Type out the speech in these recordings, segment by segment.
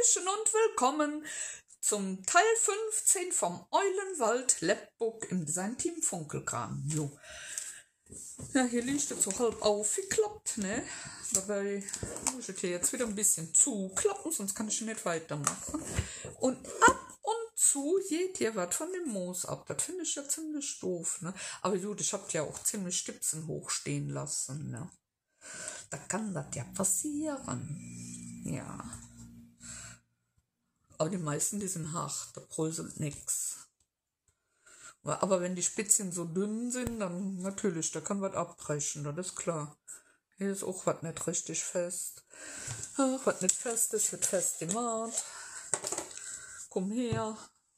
Hallöchen und willkommen zum Teil 15 vom Eulenwald Labbook im Designteam Funkelkram. Jo. Ja, hier liegt es so halb aufgeklappt, ne? Dabei muss ich hier jetzt wieder ein bisschen zuklappen, sonst kann ich nicht weitermachen. Und ab und zu geht hier was von dem Moos ab. Das finde ich ja ziemlich doof, ne? Aber gut, ich habe ja auch ziemlich Stipsen hochstehen lassen, ne? Da kann das ja passieren. Ja. Aber die meisten, die sind hart, da bröselt nix. Aber wenn die Spitzchen so dünn sind, dann natürlich, da kann was abbrechen, das ist klar. Hier ist auch was nicht richtig fest. Ach, was nicht fest ist, wird fest gemacht. Komm her.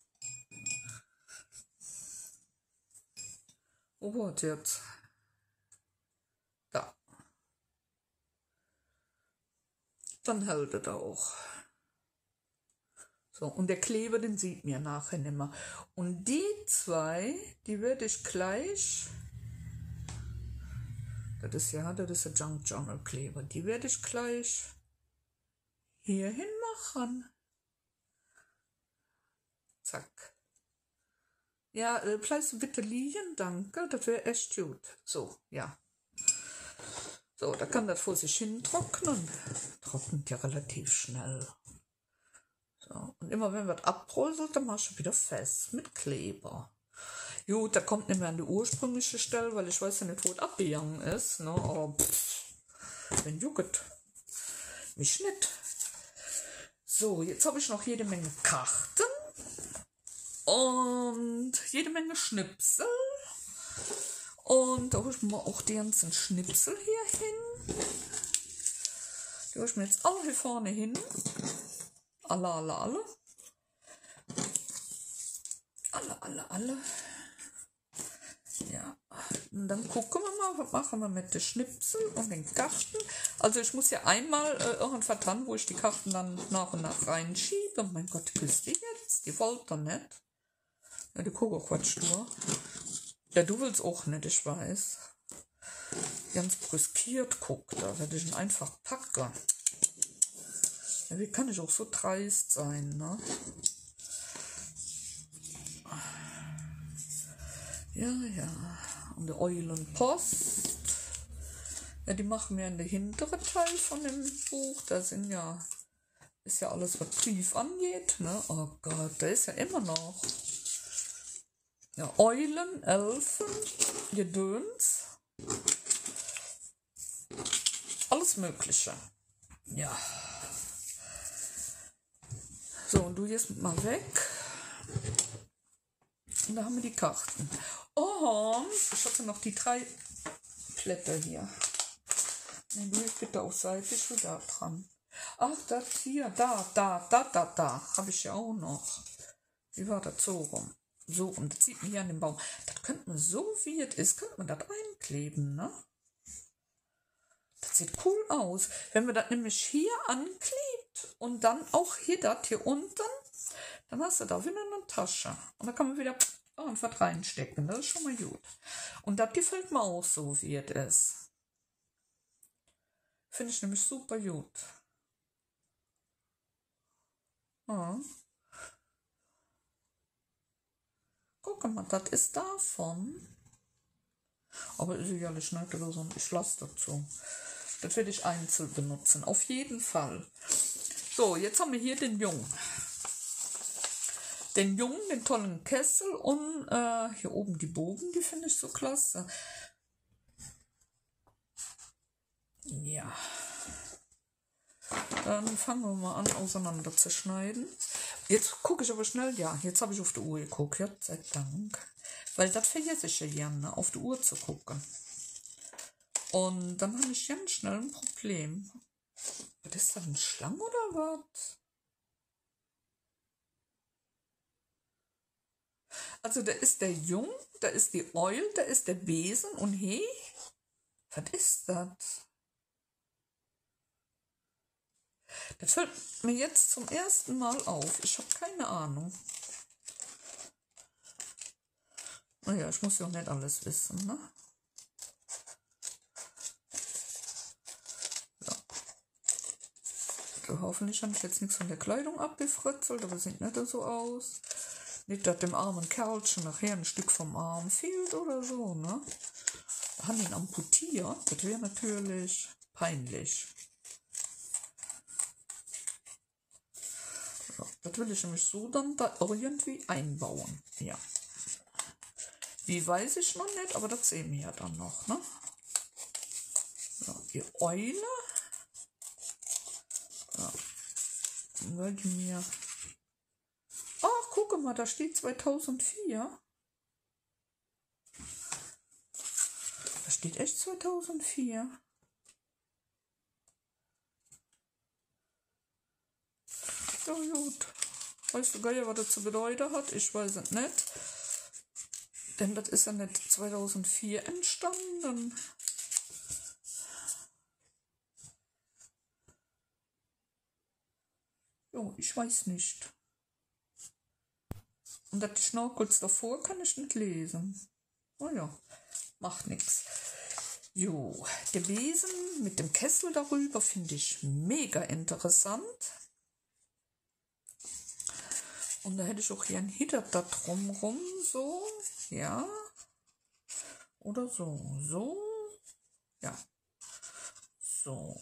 Wo wird jetzt? Da. Dann hält es auch. So, und der Kleber, den sieht mir nachher nicht mehr. Und die zwei, die werde ich gleich, das ist der Junk Journal Kleber, die werde ich gleich hierhin machen. Zack. Ja, bleibst du bitte liegen, danke, das wäre echt gut. So, ja. So, da kann das vor sich hin trocknen. Trocknet ja relativ schnell. So, und immer wenn was abbröselt, dann machst du wieder fest mit Kleber. Gut, da kommt nicht mehr an die ursprüngliche Stelle, weil ich weiß ja nicht, wo es abgegangen ist. Ne? Aber wenn juckt, mich nicht. So, jetzt habe ich noch jede Menge Karten und jede Menge Schnipsel. Und da hole ich mir auch die ganzen Schnipsel hier hin. Die hole ich mir jetzt alle hier vorne hin. Alle. Alle. Ja, und dann gucken wir mal, was machen wir mit den Schnipseln und den Karten. Also ich muss ja einmal irgendwas dran, wo ich die Karten dann nach und nach reinschiebe. Mein Gott, küsst die jetzt? Die wollte nicht. Ja, die guckt auch Quatsch nur. Ja, du willst auch nicht, ich weiß. Ganz brüskiert guckt, da werde ich ihn einfach packen. Ja, wie kann ich auch so dreist sein, ne? Ja. Und die Eulenpost. Ja, die machen wir in den hinteren Teil von dem Buch. Da ist ja alles, was Brief angeht, ne? Oh Gott, da ist ja immer noch. Ja, Eulen, Elfen, Gedöns. Alles Mögliche. Ja. So, und du gehst mal weg. Und da haben wir die Karten. Oh, ich hatte noch die 3 Blätter hier. Nein, du gehst bitte auf Seite, ich will da dran. Ach, das hier, da. Habe ich ja auch noch. Wie war das so rum? So rum, das sieht man hier an dem Baum. Das könnte man so, wie es ist, könnte man das einkleben, ne? Das sieht cool aus. Wenn man das nämlich hier anklebt und dann auch hier das hier unten, dann hast du da wieder eine Tasche. Und da kann man wieder irgendwas reinstecken. Das ist schon mal gut. Und das gefällt mir auch so, wie es ist. Finde ich nämlich super gut. Ja. Guck mal, das ist davon. Aber ist sicherlich nicht oder so. Ich lasse dazu. Das werde ich einzeln benutzen. Auf jeden Fall. So, jetzt haben wir hier den Jungen. Den tollen Kessel und hier oben die Bogen, die finde ich so klasse. Ja. Dann fangen wir mal an, auseinander zu schneiden. Jetzt gucke ich aber schnell, ja, jetzt habe ich auf die Uhr geguckt, ja, sei Dank. Weil das vergesse ich ja gerne, auf die Uhr zu gucken. Und dann habe ich ganz schnell ein Problem. Was ist das, ein Schlang oder was? Also da ist der Jung, da ist die Eul, da ist der Besen und hey, was ist das? Das fällt mir jetzt zum ersten Mal auf. Ich habe keine Ahnung. Naja, ich muss ja auch nicht alles wissen, ne? So. hoffentlich habe ich jetzt nichts von der Kleidung abgefritzelt, aber sieht nicht so aus. Nicht, dass dem armen Kerlchen nachher ein Stück vom Arm fehlt oder so, ne? Haben ihn amputiert, das wäre natürlich peinlich. So, das will ich nämlich so dann da irgendwie einbauen, ja. Wie weiß ich noch nicht, aber das sehen wir ja dann noch, ne? So, die Eule. Ja. Wollte mir... Ach, gucke mal, da steht 2004. Da steht echt 2004. Ja gut. Weißt du Geier, was das zu bedeuten hat? Ich weiß es nicht. Denn das ist ja nicht 2004 entstanden. Jo, ich weiß nicht. Und das Schnorkels davor kann ich nicht lesen. Oh ja, macht nichts. Jo, der Besen mit dem Kessel darüber finde ich mega interessant. Und da hätte ich auch gern Hitter da drumrum, so, ja. Oder so, so, ja. So.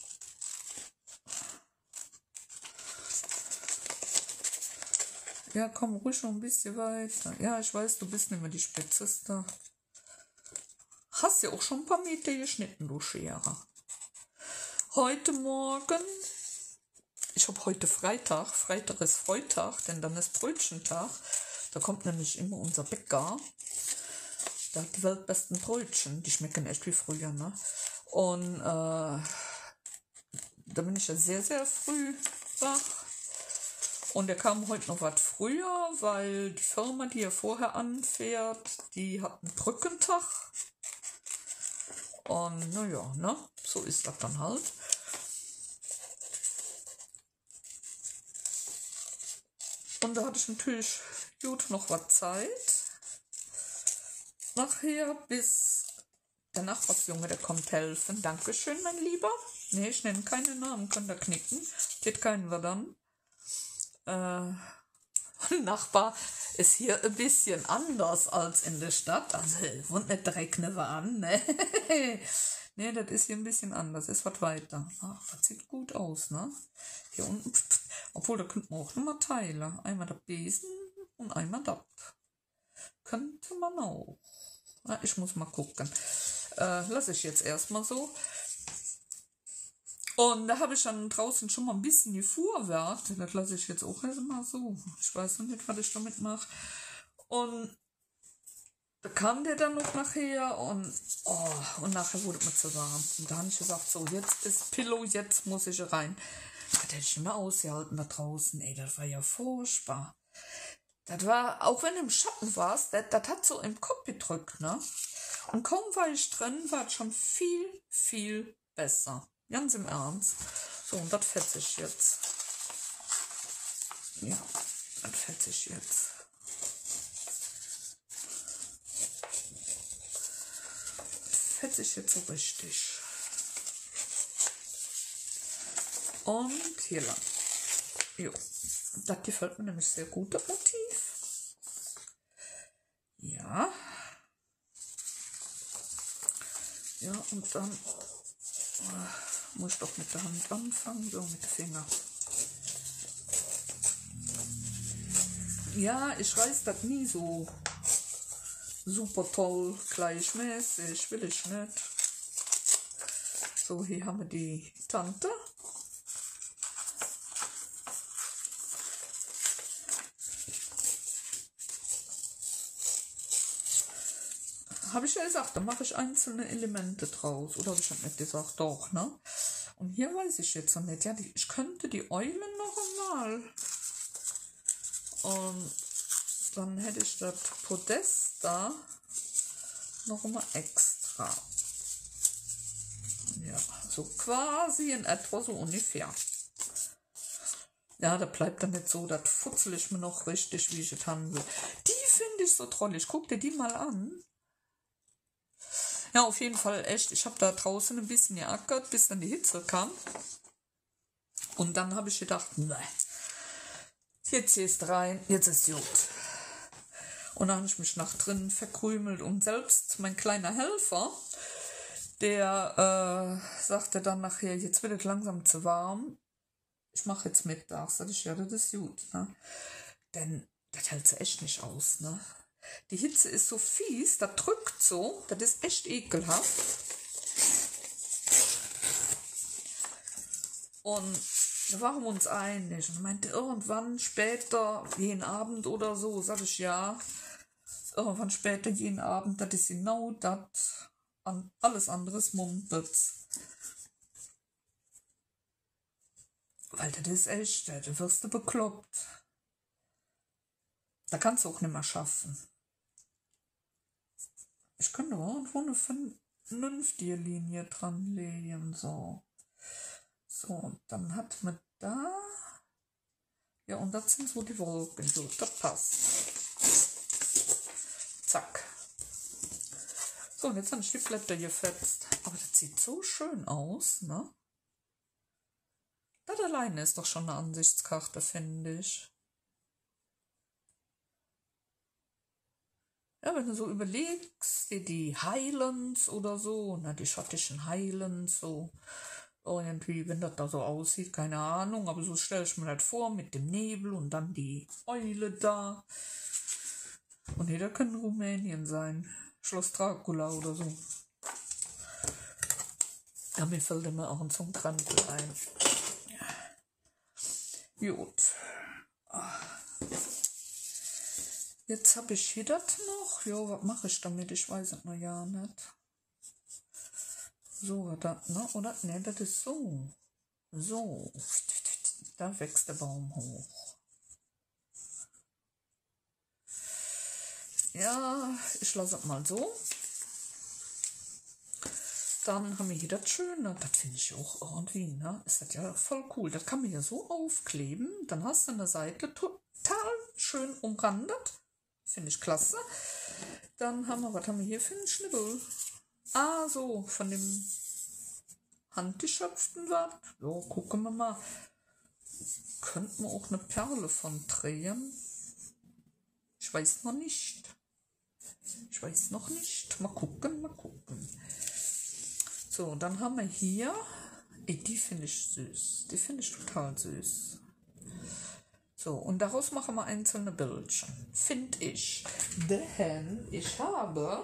Ja, komm ruhig schon ein bisschen weiter. Ja, ich weiß, du bist nicht mehr die Spitzeste. Hast ja auch schon ein paar Meter geschnitten, du Schere. Heute Morgen, ich habe heute Freitag ist Freitag, denn dann ist Brötchentag. Da kommt nämlich immer unser Bäcker. Der hat die weltbesten Brötchen, die schmecken echt wie früher, ne? Und da bin ich ja sehr, sehr früh wach. Und er kam heute noch was früher, weil die Firma, die er vorher anfährt, die hat einen Brückentag. Und naja, ne, so ist das dann halt. Und da hatte ich natürlich gut noch was Zeit. Nachher, bis der Nachbarsjunge, der kommt helfen. Dankeschön, mein Lieber. Nee, ich nenne keine Namen, könnt ihr knicken. Geht keinen wir dann. Nachbar ist hier ein bisschen anders als in der Stadt. Also, wohnt nicht direkt nebenan, ne? Ne, das ist hier ein bisschen anders. Ist was weiter. Ach, das sieht gut aus, ne? Hier unten, obwohl, da könnte man auch nochmal teilen. Einmal der Besen und einmal das. Könnte man auch. Na, ich muss mal gucken. Lasse ich jetzt erstmal so. Und da habe ich dann draußen schon mal ein bisschen gefuhrwerk. Das lasse ich jetzt auch erstmal so. Ich weiß noch nicht, was ich damit mache. Und da kam der dann noch nachher und nachher wurde mir zu warm. Und da habe ich gesagt, so, jetzt ist Pillow, jetzt muss ich rein. Das hätte ich nicht mehr ausgehalten da draußen. Ey, das war ja furchtbar. Das war, auch wenn du im Schatten warst, das hat so im Kopf gedrückt, ne? Und kaum war ich drin, war es schon viel, viel besser. Ganz im Ernst. So, und das fetze ich jetzt. Ja, das fetze ich jetzt. Das fetze ich jetzt so richtig. Und hier lang. Jo. Das gefällt mir nämlich sehr gut, das Motiv. Ja. Ja, und dann muss ich doch mit der Hand anfangen, so mit dem Finger. Ja, ich reiß das nie so super toll gleichmäßig, will ich nicht. So, hier haben wir die Tante. Habe ich ja gesagt, da mache ich einzelne Elemente draus. Oder habe ich nicht gesagt? Doch, ne? Und hier weiß ich jetzt noch nicht. Ja, ich könnte die Eulen noch einmal. Und dann hätte ich das Podest da noch einmal extra. Ja, so quasi in etwa so ungefähr. Ja, da bleibt dann nicht so, das futzel ich mir noch richtig, wie ich es haben will. Die finde ich so trollig. Guck dir die mal an. Ja, auf jeden Fall echt. Ich habe da draußen ein bisschen geackert, bis dann die Hitze kam. Und dann habe ich gedacht, ne, jetzt gehst rein, jetzt ist gut. Und dann habe ich mich nach drinnen verkrümelt und selbst mein kleiner Helfer, der sagte dann nachher, jetzt wird es langsam zu warm, ich mache jetzt Mittag. Sag ich, ja, das ist gut, ne? Denn das hält sie echt nicht aus, ne? Die Hitze ist so fies, das drückt so, das ist echt ekelhaft. Und wir waren uns einig und meinte, irgendwann später, jeden Abend oder so, sag ich, ja, irgendwann später, jeden Abend, das ist genau das, an alles anderes mumpet's. Weil das ist echt, da wirst du bekloppt. Da kannst du auch nicht mehr schaffen. Ich könnte irgendwo eine vernünftige Linie dran legen, so. So, und dann hat man da, ja, und das sind so die Wolken, so, das passt. Zack. So, und jetzt habe ich die Blätter gefetzt. Aber das sieht so schön aus, ne? Das alleine ist doch schon eine Ansichtskarte, finde ich. Ja, wenn du so überlegst, die Highlands oder so, na, die schottischen Highlands, so irgendwie, wenn das da so aussieht, keine Ahnung, aber so stelle ich mir das vor, mit dem Nebel und dann die Eule da. Und hier, da kann Rumänien sein, Schloss Dracula oder so. Ja, mir fällt immer auch ein Zungenkrempel ein. Gut. Jetzt habe ich hier das noch. Ja, was mache ich damit? Ich weiß es noch ja nicht. So, das, ne? Oder? Ne, das ist so. So. Da wächst der Baum hoch. Ja, ich lasse es mal so. Dann haben wir hier das Schöne. Das finde ich auch irgendwie, ne? Ist das ja voll cool. Das kann man ja so aufkleben. Dann hast du eine Seite total schön umrandet. Finde ich klasse. Dann haben wir, was haben wir hier für einen Schnibbel? Ah, so, von dem handgeschöpften was. So, gucken wir mal. Könnten wir auch eine Perle von drehen? Ich weiß noch nicht. Ich weiß noch nicht. Mal gucken, mal gucken. So, dann haben wir hier. Die finde ich süß. Die finde ich total süß. So, und daraus machen wir einzelne Bildchen. Finde ich. Denn ich habe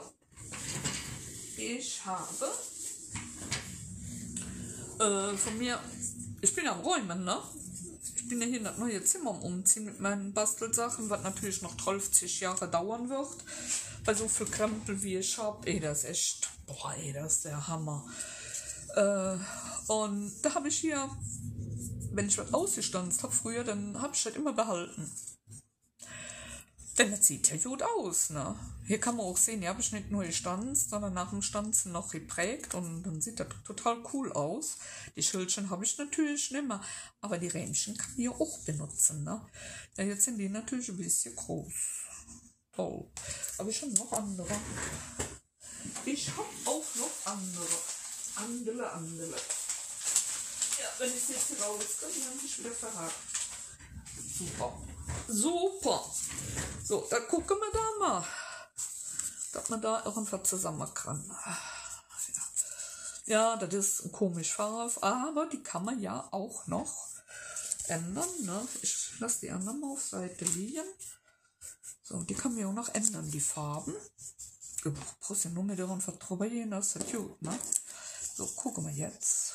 von mir, ich bin ja am Räumen, ne? Ich bin ja hier in das neue Zimmer am Umziehen mit meinen Bastelsachen, was natürlich noch 30 Jahre dauern wird. Bei so viel Krempel wie ich habe, das ist echt, boah, das ist der Hammer. Und da habe ich hier, wenn ich was ausgestanzt habe früher, dann habe ich das immer behalten. Denn das sieht ja gut aus, ne? Hier kann man auch sehen, hier habe ich nicht nur gestanzt, sondern nach dem Stanzen noch geprägt und dann sieht das total cool aus. Die Schildchen habe ich natürlich nicht mehr, aber die Rähmchen kann ich ja auch benutzen, ne? Ja, jetzt sind die natürlich ein bisschen groß. Toll. Aber ich habe noch andere. Ich habe auch noch andere. Ja, wenn ich jetzt hier rauskomme, dann habe ich wieder verraten. Super. So, dann gucken wir da mal, dass man da irgendwas zusammen kann. Ja, das ist ein komisch Farbe, aber die kann man ja auch noch ändern. Ne? Ich lasse die anderen mal auf Seite liegen. So, die kann man ja auch noch ändern, die Farben. Du brauchst ja nur mit irgendwas drüber gehen, das ist gut, ne? So, gucken wir jetzt.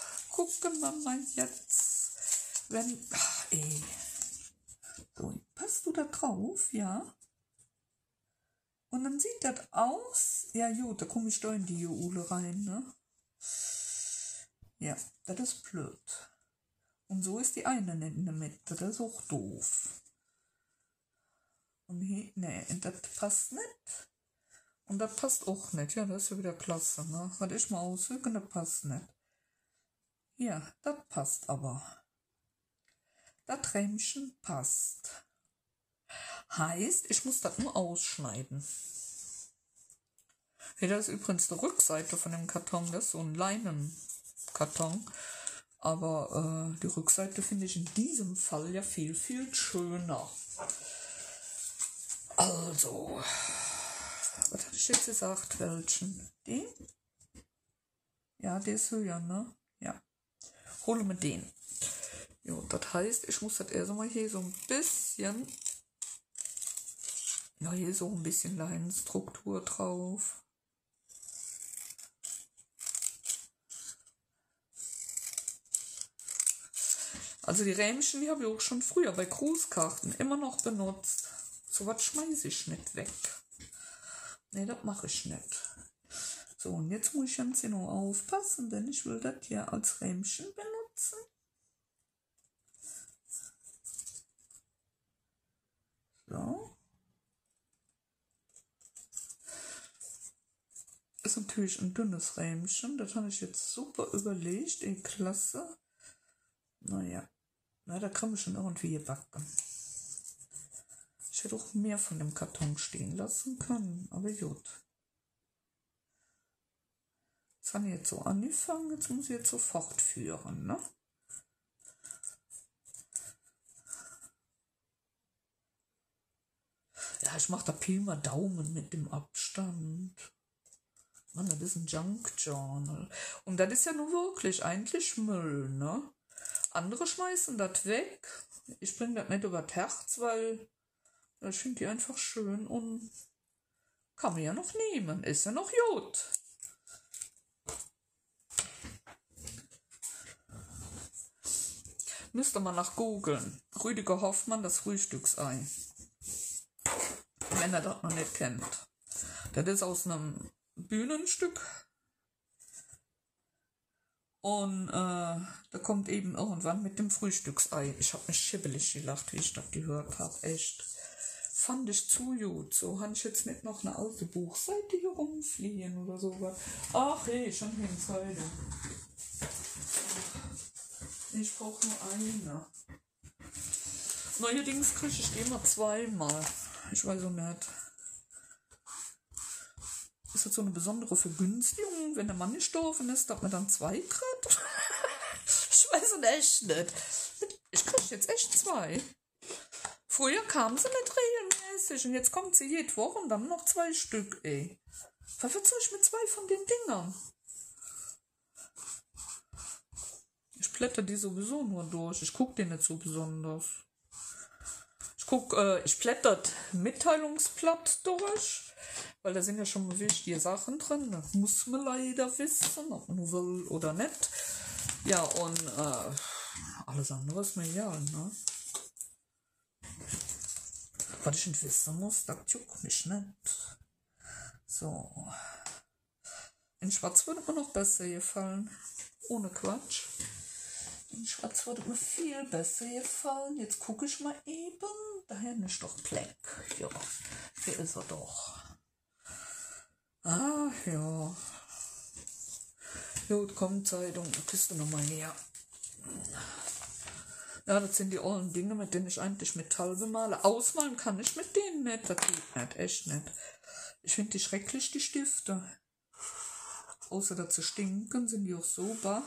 Wenn, So, passt du da drauf, ja? Und dann sieht das aus, ja gut, da komme ich da in die Jule rein, ne? Ja, das ist blöd. Und so ist die eine nicht in der Mitte, das ist auch doof. Und hier, ne, das passt nicht. Und das passt auch nicht, ja, das ist ja wieder klasse, ne? Was ich mal auswirken, das passt nicht. Ja, das passt aber. Das Rähmchen passt. Heißt, ich muss das nur ausschneiden. Hier, das ist übrigens die Rückseite von dem Karton. Das ist so ein Leinenkarton. Aber die Rückseite finde ich in diesem Fall ja viel, viel schöner. Also, was hatte ich jetzt gesagt? Welchen? Den? Ja, der ist höher, ne? Ja. Hole mir den. Jo, das heißt, ich muss das erst mal hier so ein bisschen, ja, hier so ein bisschen Leinenstruktur drauf. Also die Rähmchen, die habe ich auch schon früher bei Grußkarten immer noch benutzt. So was schmeiße ich nicht weg. Ne, das mache ich nicht. So, und jetzt muss ich ganz genau aufpassen, denn ich will das hier als Rähmchen benutzen. So. Ist natürlich ein dünnes Rähmchen. Das habe ich jetzt super überlegt. Ey, klasse. Naja. Na, da kann man schon irgendwie gebacken. Ich hätte auch mehr von dem Karton stehen lassen können, aber gut. Das habe ich jetzt so angefangen, jetzt muss ich jetzt so fortführen, ne? Ja, ich mache da Pi mal Daumen mit dem Abstand. Mann, das ist ein Junk Journal. Und das ist ja nun wirklich eigentlich Müll, ne? Andere schmeißen das weg. Ich bringe das nicht über das Herz, weil ich finde die einfach schön und kann man ja noch nehmen. Ist ja noch gut. Müsste man nach googeln. Rüdiger Hoffmann, das Frühstücksei. Wenn er das noch nicht kennt. Das ist aus einem Bühnenstück. Und da kommt eben irgendwann mit dem Frühstücksei. Ich habe mich schibbelig gelacht, wie ich das gehört habe. Echt. Fand ich zu gut. So habe ich jetzt nicht noch eine alte Buchseite hier rumfliehen oder sowas. Ach hey, schon hier in Zeitung. Ich brauche nur eine. Neuerdings kriege ich die immer zweimal. Ich weiß auch nicht. Ist das so eine besondere Vergünstigung, wenn der Mann gestorben ist, dass man dann zwei kriegt? Ich weiß es echt nicht. Ich kriege jetzt echt zwei. Früher kam sie nicht regelmäßig und jetzt kommt sie jede Woche und dann noch 2 Stück, ey. Was soll ich mit 2 von den Dingern? Ich blätter die sowieso nur durch. Ich gucke die nicht so besonders. Ich blätter das Mitteilungsblatt durch, weil da sind ja schon mal wichtige Sachen drin. Das muss man leider wissen, ob man will oder nicht. Ja, und alles andere ist mir egal, ne? Was ich nicht wissen muss, das juckt mich nicht. So. In Schwarz würde mir noch besser gefallen. Ohne Quatsch. In Schwarz würde mir viel besser gefallen. Jetzt gucke ich mal eben. Daher ist doch Black. Ja, hier ist er doch. Ah, ja. Gut, kommt Zeitung. Kiste nochmal her. Ja, das sind die ollen Dinge, mit denen ich eigentlich Metall bemale. Ausmalen kann ich mit denen nicht. Das geht nicht, echt nicht. Ich finde die schrecklich, die Stifte. Außer dass sie stinken, sind die auch super.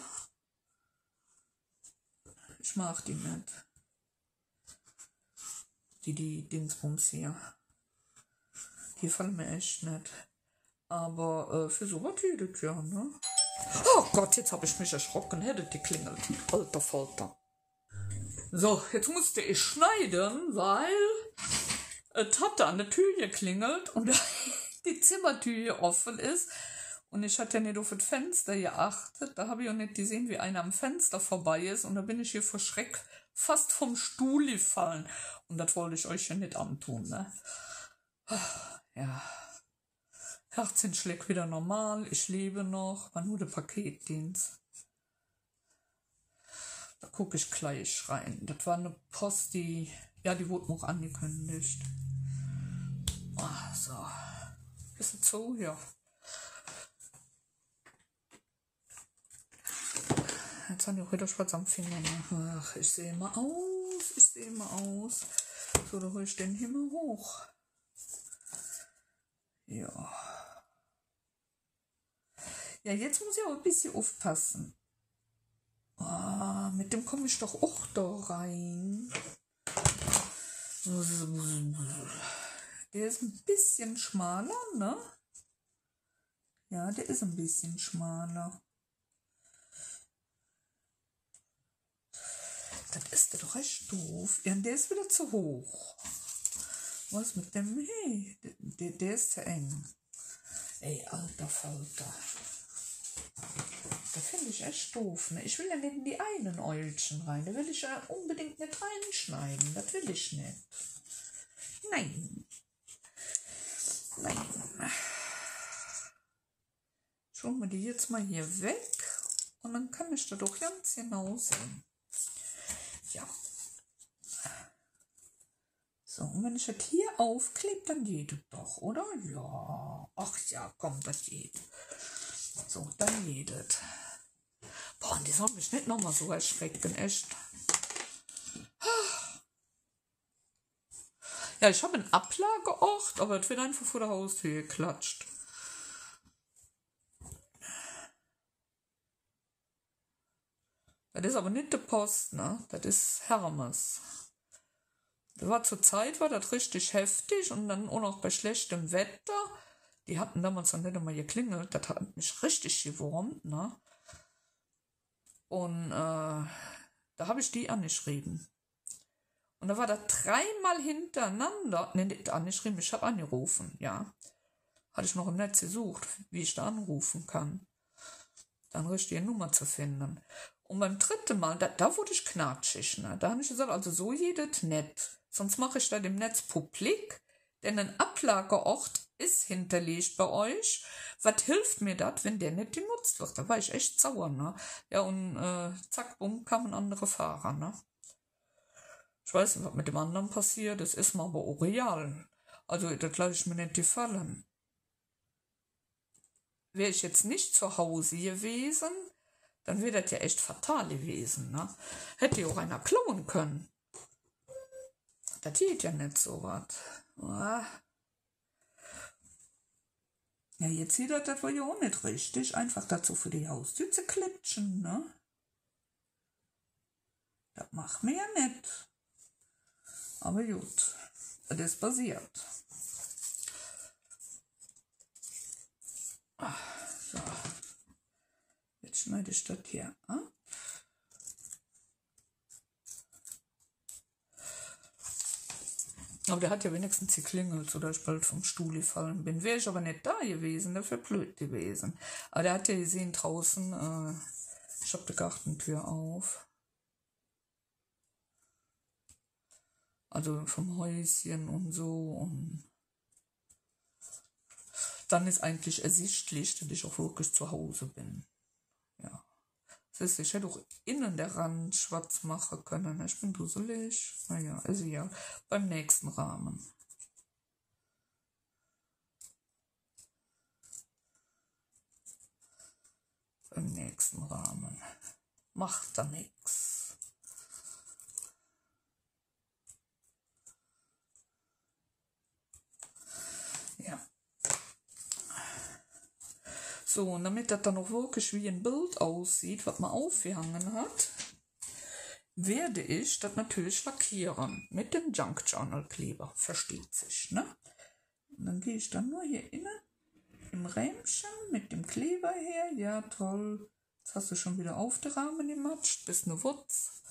Ich mag die nicht. Die Dingsbums hier. Die fallen mir echt nicht. Aber für sowas geht es ja, ne? Oh Gott, jetzt habe ich mich erschrocken. Hätte die klingelt. Alter Falter. So, jetzt musste ich schneiden, weil es hat an der Tür geklingelt und die Zimmertür offen ist. Und ich hatte ja nicht auf das Fenster geachtet. Da habe ich auch nicht gesehen, wie einer am Fenster vorbei ist. Und da bin ich hier vor Schreck fast vom Stuhl gefallen. Und das wollte ich euch ja nicht antun, ne? Ja. Herzensschlag wieder normal. Ich lebe noch. War nur der Paketdienst. Da gucke ich gleich rein. Das war eine Post, die wurde noch angekündigt. Oh, so. Ist es so? Ja. Jetzt haben die auch wieder schwarz am Finger. Ach, ich sehe mal aus. So, da hole ich den hier mal hoch. Ja. Ja, jetzt muss ich auch ein bisschen aufpassen. Ah, mit dem komme ich doch auch da rein. Der ist ein bisschen schmaler, ne? Ja, der ist ein bisschen schmaler. Das ist doch echt doof. Ja, der ist wieder zu hoch. Was mit dem? Hey, der ist zu eng. Ey, alter Falter. Das finde ich echt doof. Ne? Ich will ja nicht in die einen Eulchen rein. Da will ich ja unbedingt nicht reinschneiden. Das will ich nicht. Nein. Nein. Schauen wir die jetzt mal hier weg. Und dann kann ich da doch ganz genau sehen. Ja. So, und wenn ich das hier aufklebe, dann geht es doch, oder? Ja. Ach ja, komm, das geht. So, dann geht es. Boah, und die soll mich nicht nochmal so erschrecken, echt. Ja, ich habe einen Ablageort, aber es wird einfach vor der Haustür geklatscht. Das ist aber nicht der Post, ne? Das ist Hermes. Zur Zeit war das richtig heftig und dann auch noch bei schlechtem Wetter. Die hatten damals noch nicht einmal geklingelt. Das hat mich richtig gewurmt, ne? Und da habe ich die angeschrieben. Und da war das 3-mal hintereinander. Ne, nicht angeschrieben, ich habe angerufen, ja. Hatte ich noch im Netz gesucht, wie ich da anrufen kann. Dann richtige Nummer zu finden. Und beim 3. Mal, da wurde ich knatschig, ne? Da habe ich gesagt, also so jedes nicht. Sonst mache ich da dem Netz publik, denn ein Ablageort ist hinterlegt bei euch. Was hilft mir das, wenn der nicht genutzt wird? Da war ich echt sauer, ne? Ja, und zack, bumm, kamen andere Fahrer, ne? Ich weiß nicht, was mit dem anderen passiert, das ist mir aber auch real. Also, das lasse ich mir nicht gefallen. Wäre ich jetzt nicht zu Hause gewesen, dann wäre das ja echt fatal gewesen, ne? Hätte ja auch einer klauen können. Das geht ja nicht so was. Ja, jetzt sieht das war ja auch nicht richtig. Einfach dazu für die Haustür zu klitschen, ne? Das macht mir ja nicht. Aber gut, das ist passiert. So. Jetzt schneide ich das hier ab. Aber der hat ja wenigstens geklingelt, sodass ich bald vom Stuhl gefallen bin. Wäre ich aber nicht da gewesen, das wäre blöd gewesen. Aber der hat ja gesehen draußen, ich habe die Gartentür auf. Also vom Häuschen und so. Und dann ist eigentlich ersichtlich, dass ich auch wirklich zu Hause bin. Ja. Das heißt, ich hätte auch innen der Rand schwarz machen können. Ich bin dusselig. Naja, also ja, beim nächsten Rahmen. Beim nächsten Rahmen. Macht da nichts. Ja. So, und damit das dann noch wirklich wie ein Bild aussieht, was man aufgehangen hat, werde ich das natürlich lackieren mit dem Junk Journal Kleber, versteht sich, ne? Und dann gehe ich dann nur hier innen im Rähmchen mit dem Kleber her, ja toll, jetzt hast du schon wieder auf den Rahmen gematscht, bist eine Wutz.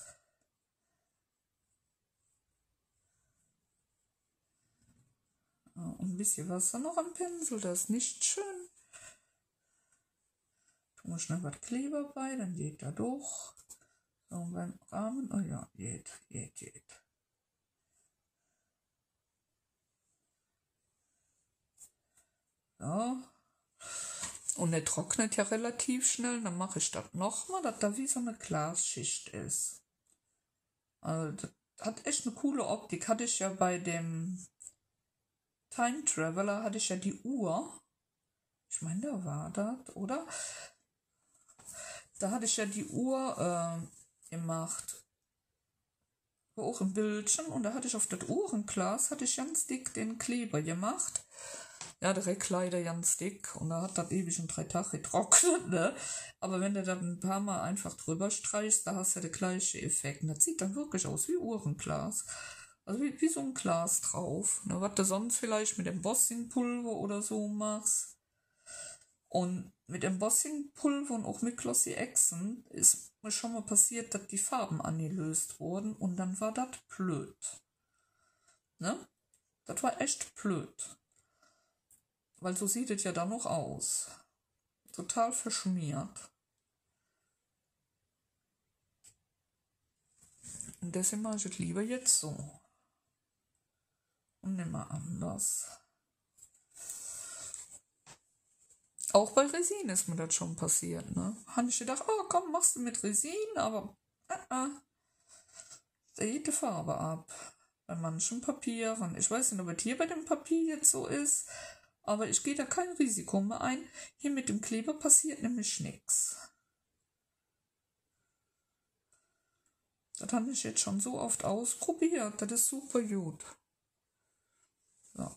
Und ein bisschen Wasser noch am Pinsel, das ist nicht schön. Tun wir schnell was Kleber bei, dann geht da durch. So, beim Rahmen, oh ja, geht. So. Und der trocknet ja relativ schnell, dann mache ich das nochmal, dass da wie so eine Glasschicht ist. Also, das hat echt eine coole Optik. Hatte ich ja bei dem Time Traveler, hatte ich ja die Uhr. Ich meine, da war das, oder? Da hatte ich ja die Uhr gemacht. Auch im Bildchen. Und da hatte ich auf das Uhrenglas, hatte ich ganz dick den Kleber gemacht. Ja, direkt leider ganz dick und da hat das ewig in 3 Tagen getrocknet, ne? Aber wenn du dann ein paar Mal einfach drüber streichst, da hast du ja den gleichen Effekt. Und das sieht dann wirklich aus wie Uhrenglas. Also wie so ein Glas drauf. Ne? Was du sonst vielleicht mit Embossingpulver oder so machst. Und mit Embossingpulver und auch mit Glossy Echsen ist mir schon mal passiert, dass die Farben angelöst wurden und dann war das blöd. Ne? Das war echt blöd. Weil so sieht es ja dann noch aus. Total verschmiert. Und deswegen mache ich es lieber jetzt so. Und nicht mal anders. Auch bei Resin ist mir das schon passiert, ne? Habe ich gedacht, oh komm, machst du mit Resin, aber da geht die Farbe ab. Bei manchen Papieren. Ich weiß nicht, ob es hier bei dem Papier jetzt so ist, aber ich gehe da kein Risiko mehr ein. Hier mit dem Kleber passiert nämlich nichts. Das habe ich jetzt schon so oft ausprobiert. Das ist super gut. So.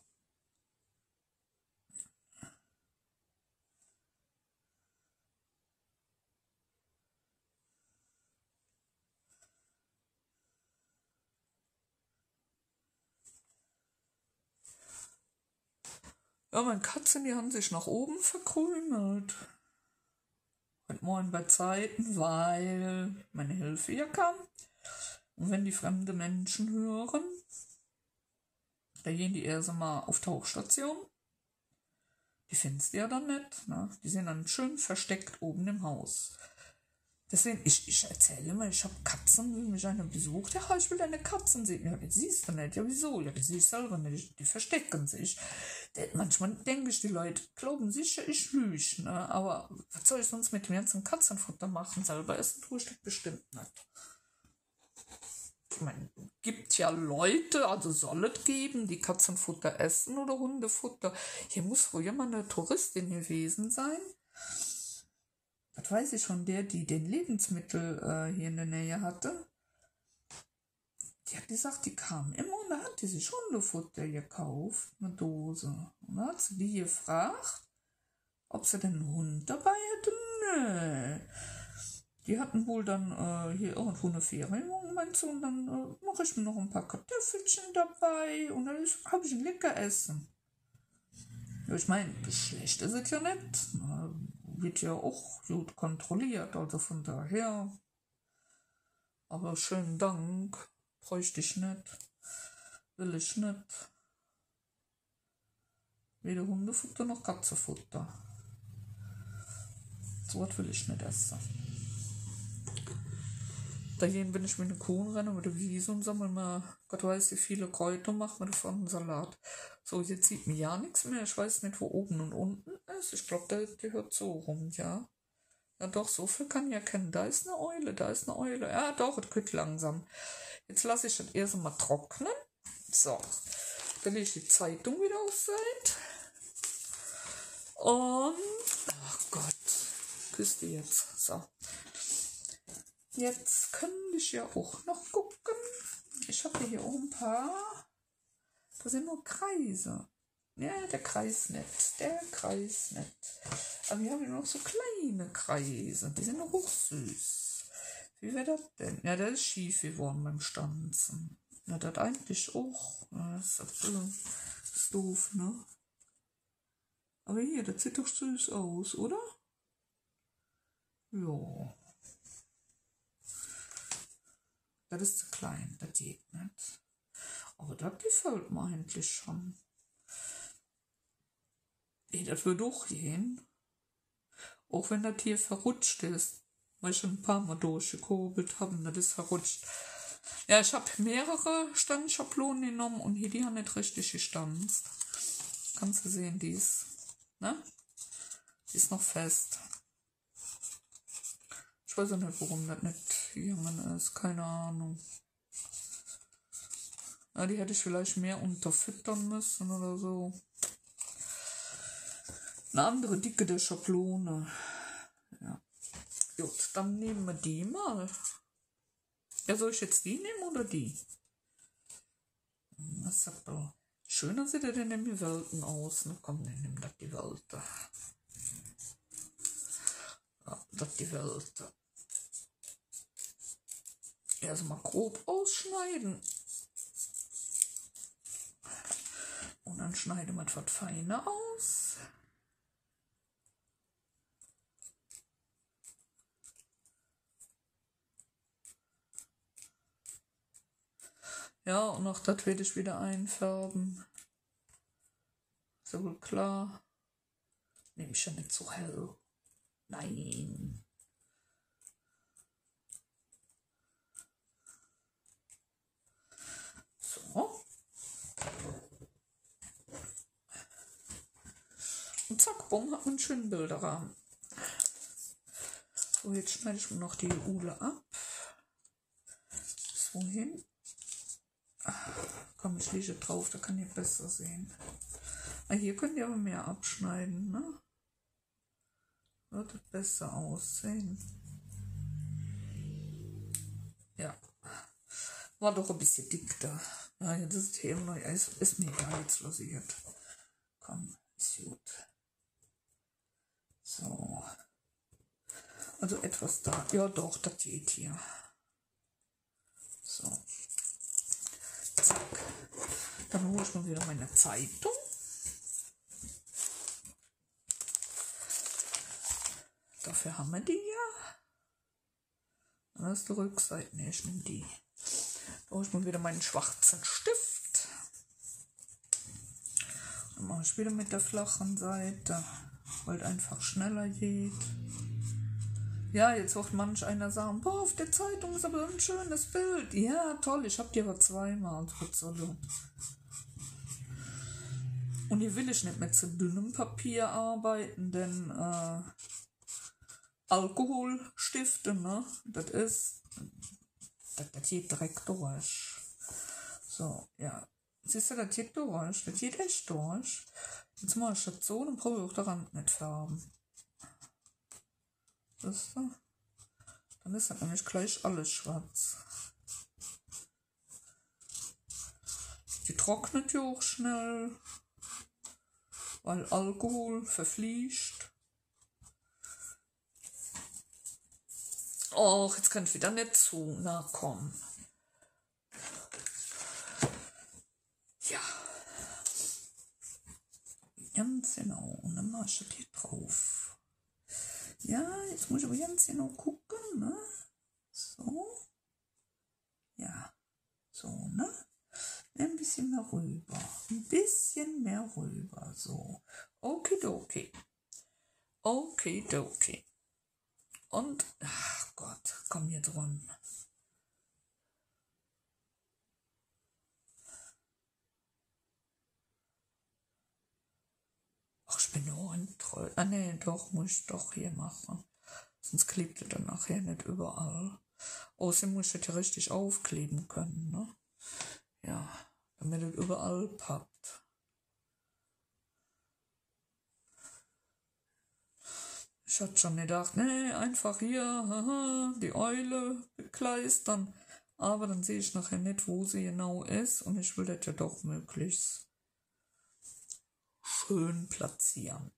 Ja, meine Katzen, die haben sich nach oben verkrümelt. Heute Morgen bei Zeiten, weil meine Hilfe hier kam. Und wenn die fremde Menschen hören, da gehen die erst mal auf Tauchstation. Die findest du ja dann nicht. Ne? Die sind dann schön versteckt oben im Haus. Deswegen, ich erzähle immer, ich habe Katzen, die mich einer besucht. Ja, ich will deine Katzen sehen. Ja, das siehst du nicht. Ja, wieso? Ja, das sehe ich selber nicht. Die verstecken sich. Manchmal denke ich, die Leute glauben sicher, ich lüge. Ne? Aber was soll ich sonst mit dem ganzen Katzenfutter machen? Selber essen tue ich das bestimmt nicht. Ich meine, gibt ja Leute, also soll es geben, die Katzenfutter essen oder Hundefutter. Hier muss früher mal eine Touristin gewesen sein. Das weiß ich schon, die den Lebensmittel hier in der Nähe hatte. Die hat gesagt, die kam immer und da hat die sich Hundefutter gekauft, eine Dose. Und da hat sie die gefragt, ob sie denn einen Hund dabei hätte. Nö. Die hatten wohl dann hier irgendwo eine Ferienwohnung, meinst du, und dann mache ich mir noch ein paar Kartoffelchen dabei und dann habe ich ein lecker Essen. Ja, ich meine, schlecht ist es ja nicht. Wird ja auch gut kontrolliert, also von daher. Aber schönen Dank, bräuchte ich nicht, will ich nicht. Weder Hundefutter noch Katzenfutter. So was will ich nicht essen. Dahin bin ich mit den Kuchen rennen, mit der Wiese und sammle mir, Gott weiß wie viele Kräuter, mache mir davon einen Salat. So, jetzt sieht mir ja nichts mehr. Ich weiß nicht, wo oben und unten ist. Ich glaube, der hört so rum, ja. Ja doch, so viel kann ich erkennen. Da ist eine Eule, da ist eine Eule. Ja doch, es geht langsam. Jetzt lasse ich das erst mal trocknen. So, dann lege ich die Zeitung wieder auf Seite. Und, ach Gott, küsst die jetzt. So. Jetzt könnte ich ja auch noch gucken. Ich habe hier auch ein paar. Da sind nur Kreise. Ja, der Kreis nicht. Aber wir haben hier noch so kleine Kreise. Die sind noch hochsüß. Wie wäre das denn? Ja, der ist schief geworden beim Stanzen. Ja, das eigentlich auch. Das ist doof, ne? Aber hier, das sieht doch süß aus, oder? Ja. Das ist zu klein, das geht nicht. Aber das gefällt mir eigentlich schon. Das würde auch gehen. Auch wenn das hier verrutscht ist. Weil ich schon ein paar Mal durchgekurbelt habe und das ist verrutscht. Ja, ich habe mehrere Stanzschablonen genommen und hier, die haben nicht richtig gestanzt. Kannst du sehen, die ist, ne? Die ist noch fest. Ich weiß auch nicht, warum das nicht gegangen ist. Keine Ahnung. Ja, die hätte ich vielleicht mehr unterfüttern müssen oder so. Eine andere Dicke der Schablone. Ja. Gut, dann nehmen wir die mal. Ja, soll ich jetzt die nehmen oder die? Was sagt er? schöner sieht er denn in die Welten aus. Ne? Komm, dann nimm das die Welte. Ja, das die Welte. Erstmal grob ausschneiden. Und dann schneiden wir etwas feiner aus. Ja, und auch das werde ich wieder einfärben. Ist wohl klar. Nehme ich ja nicht so hell. Nein. So. Und zack, bumm, hat man einen schönen Bilderrahmen. So, jetzt schneide ich mir noch die Ule ab. So hin. Komm, ich liege drauf, da kann ihr besser sehen. Hier könnt ihr aber mehr abschneiden, ne? Wird das besser aussehen. Ja. War doch ein bisschen dick da. Ja, jetzt ist hier immer noch, ist mir egal, jetzt losiert. Komm, ist gut. So. Also etwas da. Ja doch, das geht hier. So. Zack. Dann hole ich mal wieder meine Zeitung. Dafür haben wir die ja. Dann ist die Rückseite. Ne, ich nehme die. Da hole ich mal wieder meinen schwarzen Stift. Dann mache ich wieder mit der flachen Seite, weil es einfach schneller geht. Ja, jetzt wird manch einer sagen, boah, auf der Zeitung ist aber ein schönes Bild. Ja, toll, ich habe die aber zweimal. Und hier will ich nicht mit zu dünnem Papier arbeiten, denn Alkoholstifte, ne, das geht direkt durch. So, ja. Siehst du, das geht durch. Das geht echt durch. Jetzt mache ich das so, dann brauche ich auch den Rand nicht färben. Siehst du? Dann ist das nämlich gleich alles schwarz. Die trocknet ja auch schnell, weil Alkohol verfliegt. Och, jetzt kann ich wieder nicht zu. Na komm. Ja. Ganz genau. Und dann mache ich das hier drauf. Ja, jetzt muss ich aber ganz genau gucken, ne? So. Ja. So, ne? Ein bisschen mehr rüber. Ein bisschen mehr rüber. So. Okidoki. Okidoki. Und, ach Gott, komm hier dran. Ach, ich bin nur untreu. Ah, ne, doch, muss ich doch hier machen. Sonst klebt es dann nachher nicht überall. Außerdem muss ich das ja richtig aufkleben können, ne? Ja, damit es überall pappt. Ich hatte schon gedacht, ne, einfach hier, haha, die Eule bekleistern. Aber dann sehe ich nachher nicht, wo sie genau ist. Und ich will das ja doch möglichst schön platzieren.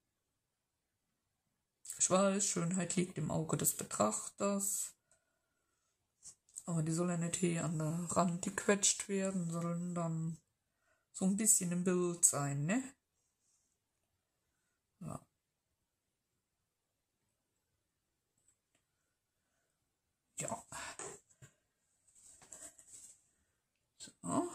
Ich weiß, Schönheit liegt im Auge des Betrachters. Aber die soll ja nicht hier an der Rand gequetscht werden, sondern dann so ein bisschen im Bild sein, ne? Ja. Ja. So.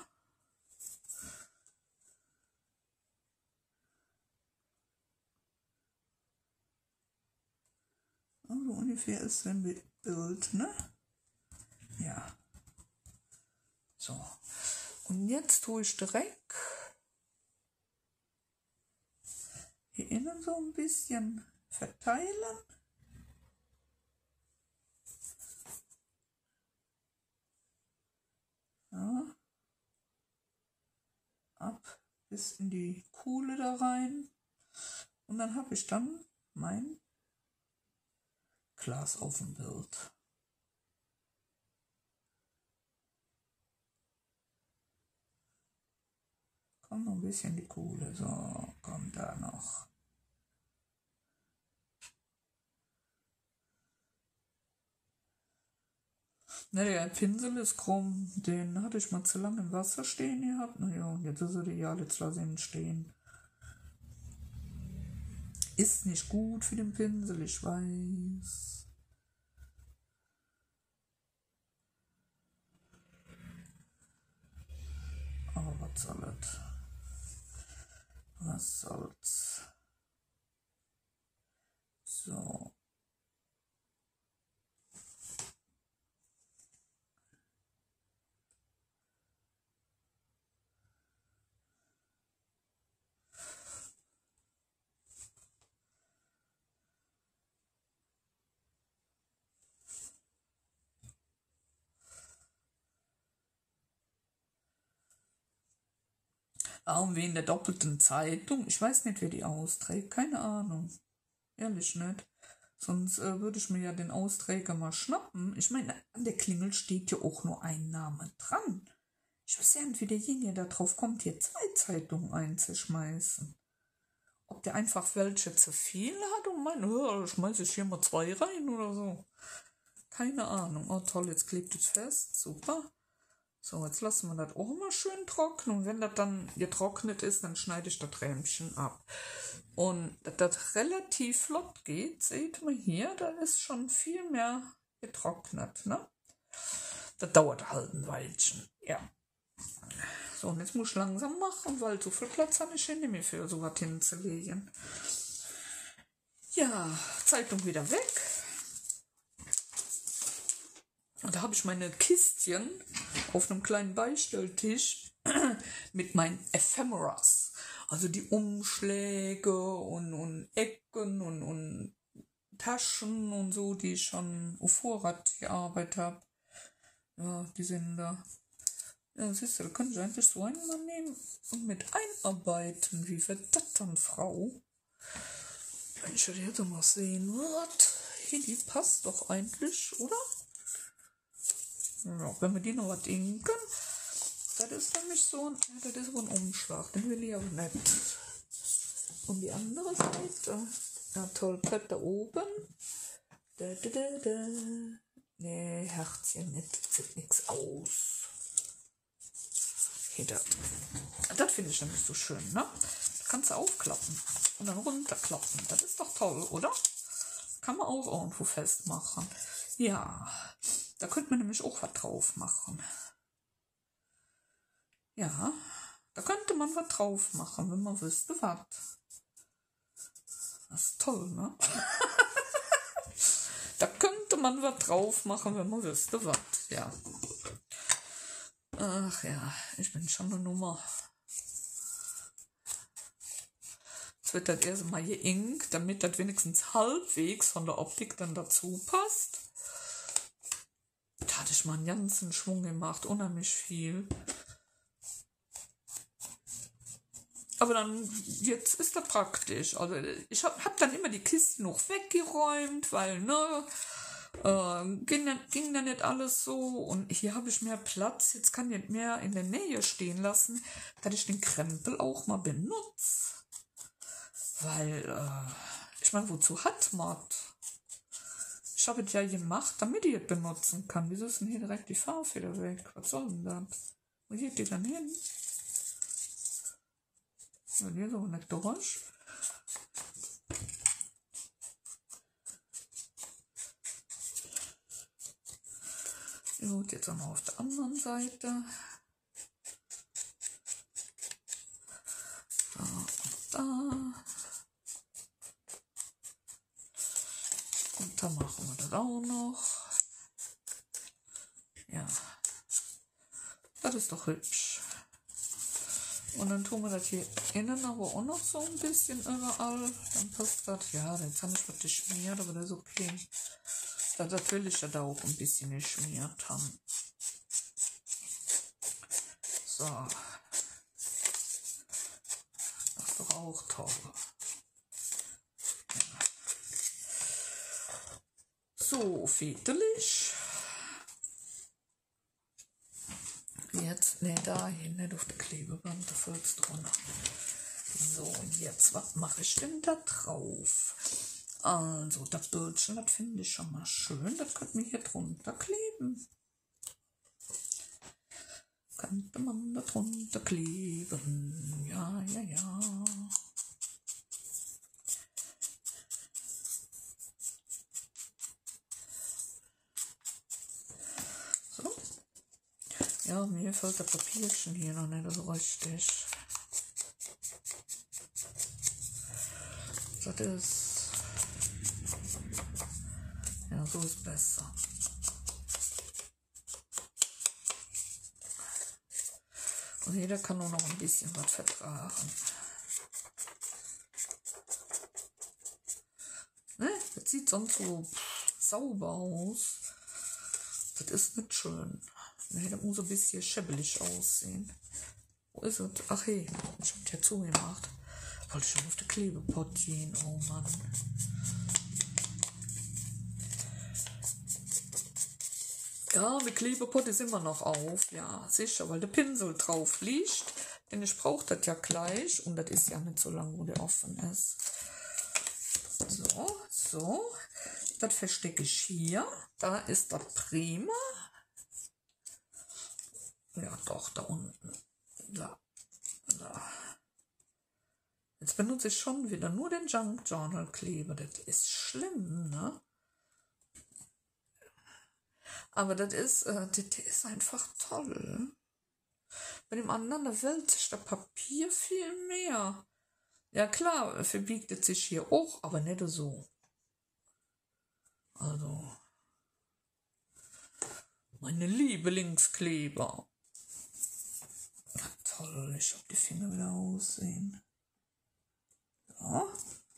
Also ungefähr ist ein Bild, ne? Ja. So. Und jetzt tue ich direkt hier innen so ein bisschen verteilen. Ja. Ab bis in die Kuhle da rein. Und dann habe ich dann mein Glas auf dem Bild. Komm noch ein bisschen die Kohle. So, kommt da noch. Ne, der Pinsel ist krumm. Den hatte ich mal zu lange im Wasser stehen gehabt. Naja, und jetzt ist er ideal, jetzt lasse ich ihn stehen. Ist nicht gut für den Pinsel, ich weiß. Aber was soll es? Was soll's? So. Irgendwie in der doppelten Zeitung. Ich weiß nicht, wer die austrägt. Keine Ahnung. Ehrlich nicht. Sonst würde ich mir ja den Austräger mal schnappen. Ich meine, an der Klingel steht ja auch nur ein Name dran. Ich weiß ja nicht, wie derjenige da drauf kommt, hier 2 Zeitungen einzuschmeißen. Ob der einfach welche zu viel hat und meint, oh, schmeiße ich hier mal 2 rein oder so. Keine Ahnung. Oh toll, jetzt klebt es fest. Super. So, jetzt lassen wir das auch mal schön trocknen. Und wenn das dann getrocknet ist, dann schneide ich das Rähmchen ab. Und dass das relativ flott geht, seht ihr hier, da ist schon viel mehr getrocknet. Ne? Das dauert halt ein Weilchen. Ja. So, und jetzt muss ich langsam machen, weil so viel Platz habe ich hier nicht mehr für so was hinzulegen. Ja, Zeitung wieder weg. Und da habe ich meine Kistchen auf einem kleinen Beistelltisch mit meinen Ephemeras. Also die Umschläge und Ecken und Taschen und so, die ich schon auf Vorrat gearbeitet habe. Ja, die sind da. Ja, siehst du, da kann ich eigentlich so einen mal nehmen und mit einarbeiten. Wie wird das dann, Frau? Wenn ich das jetzt mal sehen würde. Hier, die passt doch eigentlich, oder? Ja, wenn wir die noch was inken, das ist nämlich so ein, ja, das ist so ein Umschlag, den will ich aber nicht. Und die andere Seite, ja toll, bleibt da oben. Nee, Herzchen nicht, sieht nichts aus. Hier, das finde ich nämlich so schön, ne? Das kannst du aufklappen und dann runterklappen. Das ist doch toll, oder? Kann man auch irgendwo festmachen. Ja, da könnte man nämlich auch was drauf machen. Ja, da könnte man was drauf machen, wenn man wüsste, was. Das ist toll, ne? Da könnte man was drauf machen, wenn man wüsste, was. Ja. Ach ja, ich bin schon eine Nummer. Jetzt wird das erst mal geinkt, damit das wenigstens halbwegs von der Optik dann dazu passt. Da hatte ich mal einen ganzen Schwung gemacht, unheimlich viel. Aber dann, jetzt ist das praktisch. Also ich hab dann immer die Kisten noch weggeräumt, weil, ne, ging dann nicht alles so. Und hier habe ich mehr Platz. Jetzt kann ich mehr in der Nähe stehen lassen, dass ich den Krempel auch mal benutze. Weil, ich meine, wozu hat man? Ich habe es ja gemacht, damit ich es benutzen kann. Wieso ist denn hier direkt die Farbfeder weg? Was soll denn das? Wo geht die dann hin? Ja, die ist aber nicht durch. Gut, jetzt auch noch auf der anderen Seite. So, und da. Und da machen wir das auch noch. Ja, das ist doch hübsch. Und dann tun wir das hier innen aber auch noch so ein bisschen überall. Dann passt das. Ja, jetzt habe ich was geschmiert, aber das ist okay. Das will ich ja da auch ein bisschen geschmiert haben. So. Das ist doch auch toll. Ja. So, väterlich. Jetzt Ne, dahin, nicht auf der Klebeband, da folgst du runter. So, jetzt, was mache ich denn da drauf? Also, das Bildchen, das finde ich schon mal schön. Das könnte mir hier drunter kleben. Könnte man da drunter kleben. Ja, ja, ja. So. Ja, mir fällt das Papierchen hier noch nicht so richtig. Das ist... Ja, so ist besser. Und jeder kann nur noch ein bisschen was vertragen. Ne? Das sieht sonst so sauber aus. Das ist nicht schön. Ne, das muss ein bisschen scheppelig aussehen. Wo ist es? Ach hey, ich hab ja zugemacht. Wollte schon auf den Klebepott gehen. Oh Mann. Ja, der Klebepott ist immer noch auf. Ja, sicher, weil der Pinsel drauf liegt. Denn ich brauche das ja gleich. Und das ist ja nicht so lange, wo der offen ist. So, so. Das verstecke ich hier. Da ist das prima. Ja, doch, da unten. Da. Da. Jetzt benutze ich schon wieder nur den Junk Journal Kleber. Das ist schlimm, ne? Aber das ist einfach toll. Bei dem anderen, da wälzt sich das Papier viel mehr. Ja klar, verbiegt es sich hier auch, aber nicht so. Also, meine Lieblingskleber. Ja, toll, ich hab die Finger wieder aussehen. Ja.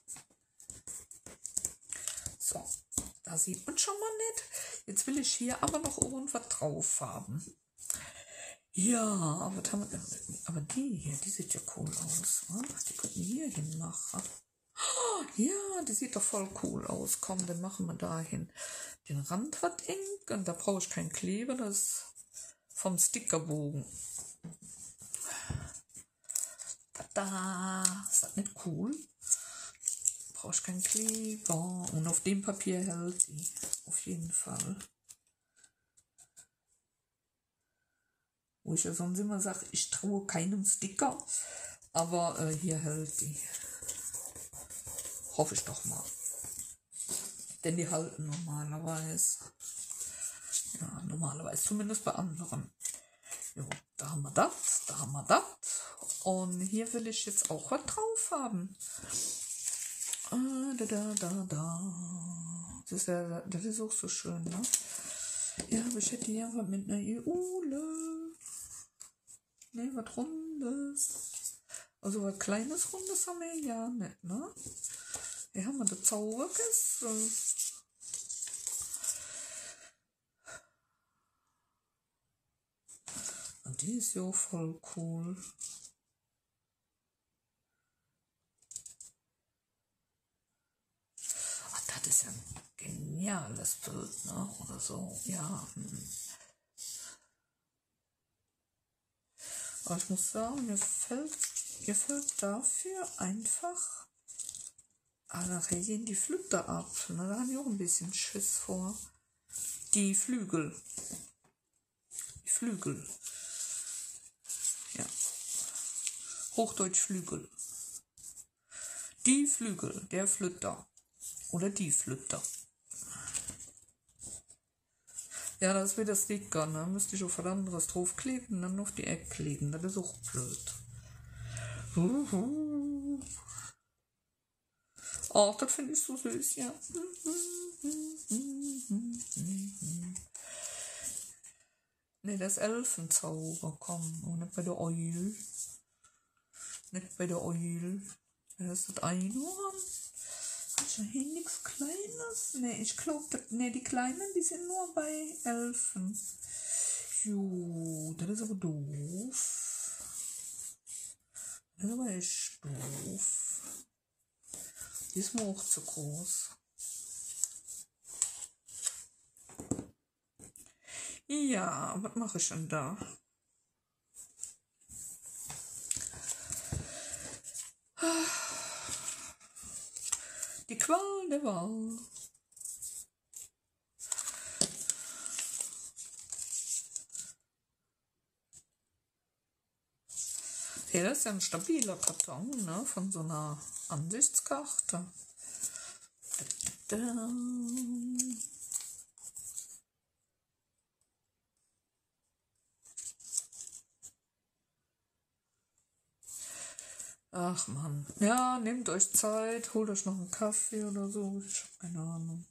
So, da sieht man schon mal nicht. Jetzt will ich hier aber noch irgendwas drauf haben. Ja, aber die hier, die sieht ja cool aus. Ne? Die könnten wir hier hin machen. Ja, die sieht doch voll cool aus. Komm, dann machen wir dahin den Rand was eng. Und da brauche ich keinen Kleber, das ist vom Stickerbogen. Tada! Ist das nicht cool? Brauche ich keinen Kleber. Und auf dem Papier hält die. Auf jeden Fall. Wo ich ja sonst immer sage, ich traue keinem Sticker. Aber hier hält die. Hoffe ich doch mal. Denn die halten normalerweise. Ja, normalerweise. Zumindest bei anderen. Jo, da haben wir das. Da haben wir das. Und hier will ich jetzt auch was drauf haben. Das ist auch so schön, ne? Ja, aber ich hätte hier was mit einer Eule. Ne, was Rundes. Also was Kleines, Rundes haben wir ja nicht, ne? Hier haben wir den Zauberkessel. Und die ist ja voll cool. Ach, das ist ja ein geniales Bild, ne? Oder so, ja. Aber ich muss sagen, mir fällt dafür einfach nachher gehen die Flügel ab. Na, da habe ich auch ein bisschen Schiss vor. Die Flügel. Die Flügel. Ja. Hochdeutsch Flügel. Die Flügel, der Flütter. Oder die Flütter. Ja, das ist wieder Sticker, ne? Müsste ich auf was anderes draufkleben und dann auf die Ecke kleben. Das ist auch blöd. Ach, das finde ich so süß, ja. Ne, das Elfenzauber, komm. Und nicht bei der Eule. Nicht bei der Eule. Das ist das Einhorn. Hat schon hier nichts Kleines? Ne, ich glaube, ne, die Kleinen, die sind nur bei Elfen. Jo, das ist aber doof. Das ist aber echt doof. Die ist mir auch zu groß. Ja, was mache ich denn da? Die Qual der Wahl. Hey, das ist ja ein stabiler Karton, ne? Von so einer Ansichtskarte. Da, da, da. Ach man. Ja, nehmt euch Zeit, holt euch noch einen Kaffee oder so. Ich habe keine Ahnung.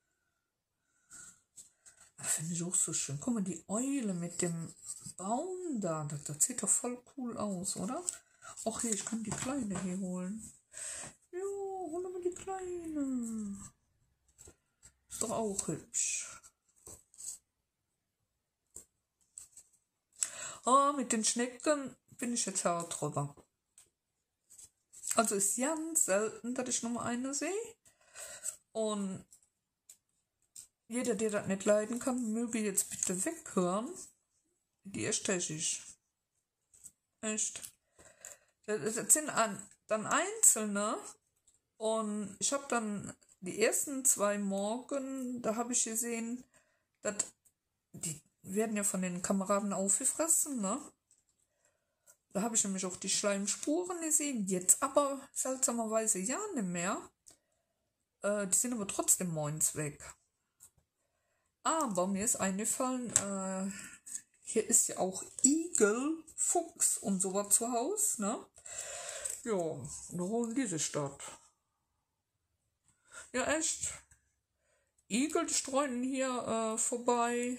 Finde ich auch so schön. Guck mal, die Eule mit dem Baum da. Das sieht doch voll cool aus, oder? Ach hier, ich kann die Kleine hier holen. Jo, hol mal die Kleine. Ist doch auch hübsch. Oh, mit den Schnecken bin ich jetzt auch drüber. Also ist ganz selten, dass ich noch eine sehe. Und jeder, der das nicht leiden kann, möge jetzt bitte weghören. Die ersteche ich. Echt. Das sind dann einzelne. Und ich habe dann die ersten 2 Morgen, da habe ich gesehen, dass die werden ja von den Kameraden aufgefressen, ne? Da habe ich nämlich auch die Schleimspuren gesehen. Jetzt aber seltsamerweise ja nicht mehr. Die sind aber trotzdem moins weg. Aber mir ist eingefallen, hier ist ja auch Igel, Fuchs und sowas zu Hause, ne? Ja, da holen diese Stadt. Ja, echt. Igel streuen hier vorbei.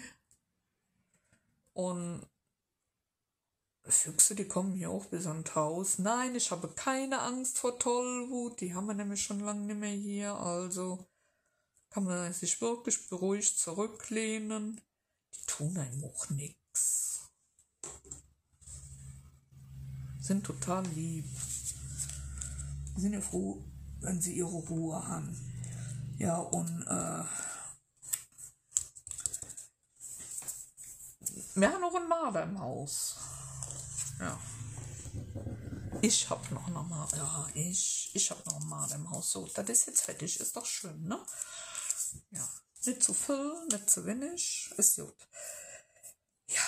Und Füchse, die kommen hier auch bis ans Haus. Nein, ich habe keine Angst vor Tollwut. Die haben wir nämlich schon lange nicht mehr hier. Also kann man sich wirklich beruhigt zurücklehnen. Die tun einem auch nix. Sind total lieb. Die sind ja froh, wenn sie ihre Ruhe haben. Ja, und wir haben noch einen Marder im Haus. Ja. Ich hab noch einen Marder. Ja, ich hab noch einen Marder im Haus. So, das ist jetzt fertig. Ist doch schön, ne? Ja. Nicht zu viel, nicht zu wenig. Ist gut. Ja.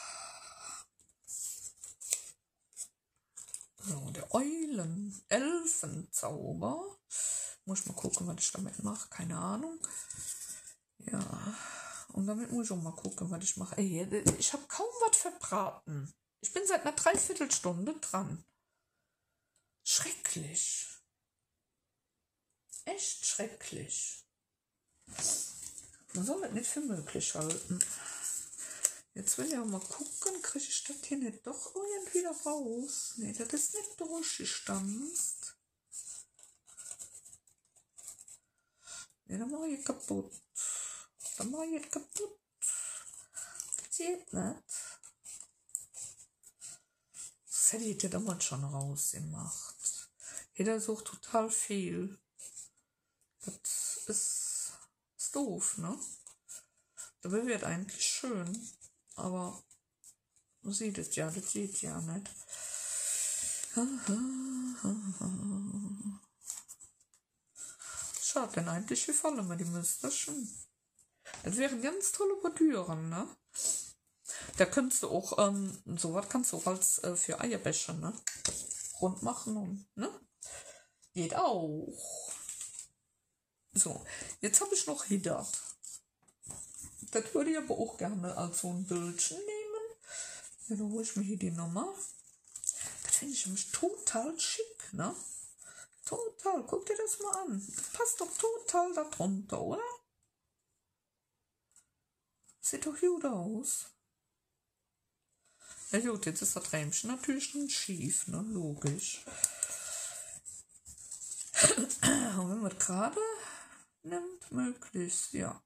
So, der Elfenzauber. Muss ich mal gucken, was ich damit mache. Keine Ahnung. Ja. Und damit muss ich auch mal gucken, was ich mache. Ey, ich habe kaum was verbraten. Ich bin seit einer Dreiviertelstunde dran. Schrecklich. Echt schrecklich. Man soll das nicht für möglich halten. Jetzt will ich auch mal gucken, kriege ich das hier nicht doch irgendwie da raus? Nee, das ist nicht durchgestanzt. Nee, dann mache ich kaputt. Das geht nicht. Das hätte ich dir damals schon rausgemacht. Jeder sucht total viel. Das ist doof, ne? Dabei wird eigentlich schön. Aber man sieht es ja, das sieht ja nicht. Schade, denn eigentlich gefallen mir die Müsterchen. Das wären ganz tolle Bordüren, ne? Da könntest du auch, sowas kannst du auch als für Eierbecher, ne? Rund machen und, ne? Geht auch. So, jetzt habe ich noch Hidat. Das würde ich aber auch gerne als so ein Bildchen nehmen. Ja, dann hole ich mir hier die Nummer. Das finde ich nämlich total schick, ne? Total, guck dir das mal an. Das passt doch total da drunter, oder? Sieht doch gut aus. Ja gut, jetzt ist das Rähmchen natürlich schon schief, ne? Logisch. Und wenn man es gerade nimmt, möglichst, ja.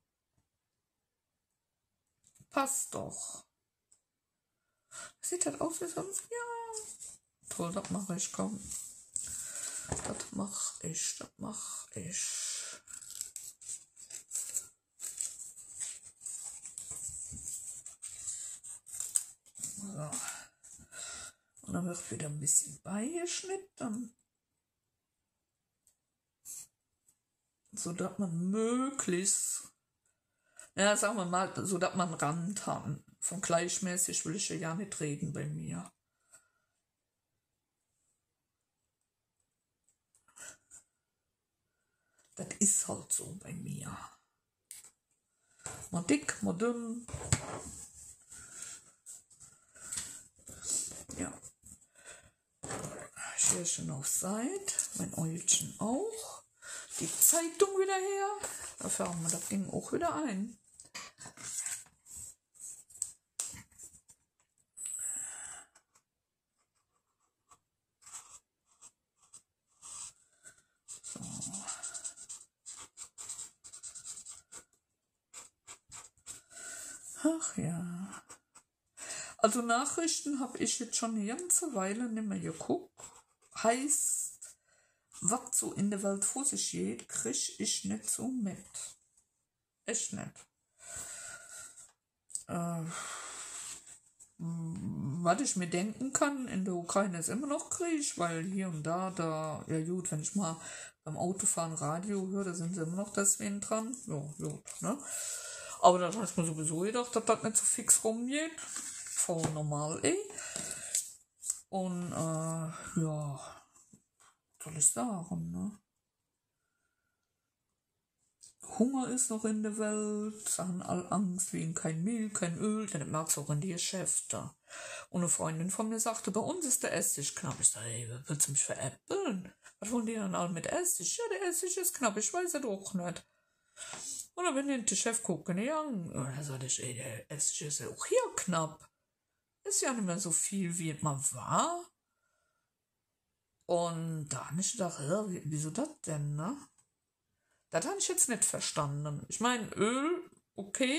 Passt doch. Sieht das aus wie sonst? Ja. Toll, das mache ich, komm. Das mache ich. So. Und dann wird wieder ein bisschen beigeschnitten. so dass man möglichst, ja, sagen wir mal, so dass man Rand haben. Von gleichmäßig will ich ja nicht reden bei mir. Das ist halt so bei mir. Mal dick, mal dünn. Ja. Schirchen auf Seite, mein Eulchen auch. Die Zeitung wieder her. Dafür haben wir das Ding auch wieder ein. So. Ach ja. Also Nachrichten habe ich jetzt schon eine ganze Weile nicht mehr geguckt. Heißt, was so in der Welt vor sich geht, kriege ich nicht so mit. Echt nicht. Was ich mir denken kann, in der Ukraine ist immer noch Krieg, weil hier und da, ja gut, wenn ich mal beim Autofahren Radio höre, da sind sie immer noch deswegen dran. Ja, gut, ne? Aber das heißt mir sowieso gedacht, dass das nicht so fix rumgeht. Voll normal, Und, ja, soll ich sagen, ne? Hunger ist noch in der Welt, haben alle Angst wegen kein Mehl, kein Öl, denn das merkst du auch in die Geschäfte. Und eine Freundin von mir sagte, bei uns ist der Essig knapp. Ich sage, ey, willst du mich veräppeln? Was wollen die dann alle mit Essig? Ja, der Essig ist knapp, ich weiß es doch nicht. Und dann bin ich den Chef gucken, ja, und dann sagte ich, ey, der Essig ist ja auch hier knapp. Ist ja nicht mehr so viel, wie es mal war. Und da habe ich gedacht, wieso das denn, ne? Das habe ich jetzt nicht verstanden. Ich meine, Öl, okay.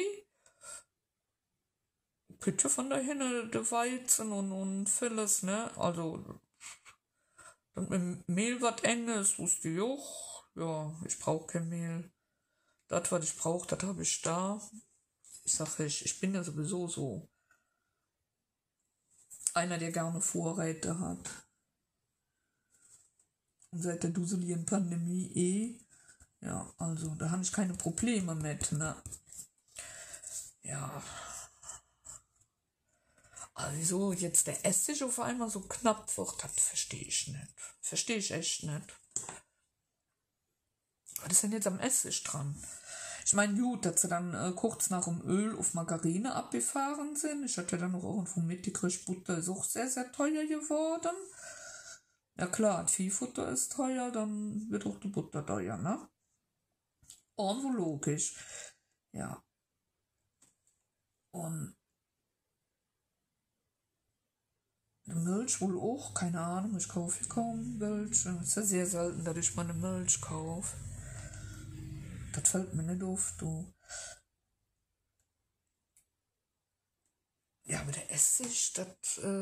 Bitte von der Hinne, der Weizen und vieles, ne? Also, und mit Mehl was Enges, wusste ich auch. Ja, ich brauche kein Mehl. Das, was ich brauche, das habe ich da. Ich sage, ich bin ja sowieso so einer, der gerne Vorräte hat. Und seit der duseligen Pandemie ja, also da habe ich keine Probleme mit, ne? Ja. Aber wieso jetzt der Essig auf einmal so knapp wird, das verstehe ich nicht. Verstehe ich echt nicht. Was ist denn jetzt am Essig dran? Ich meine, gut, dass sie dann kurz nach dem Öl auf Margarine abgefahren sind. Ich hatte dann noch irgendwo mitgekriegt, Butter ist auch sehr, sehr teuer geworden. Ja klar, Viehfutter ist teuer, dann wird auch die Butter teuer, ne? Irgendwo logisch. Ja. Und die Milch wohl auch, keine Ahnung, ich kaufe kaum Milch. Es ist ja sehr selten, dass ich mal eine Milch kaufe. Das fällt mir nicht auf, du. Ja, aber der Essig, das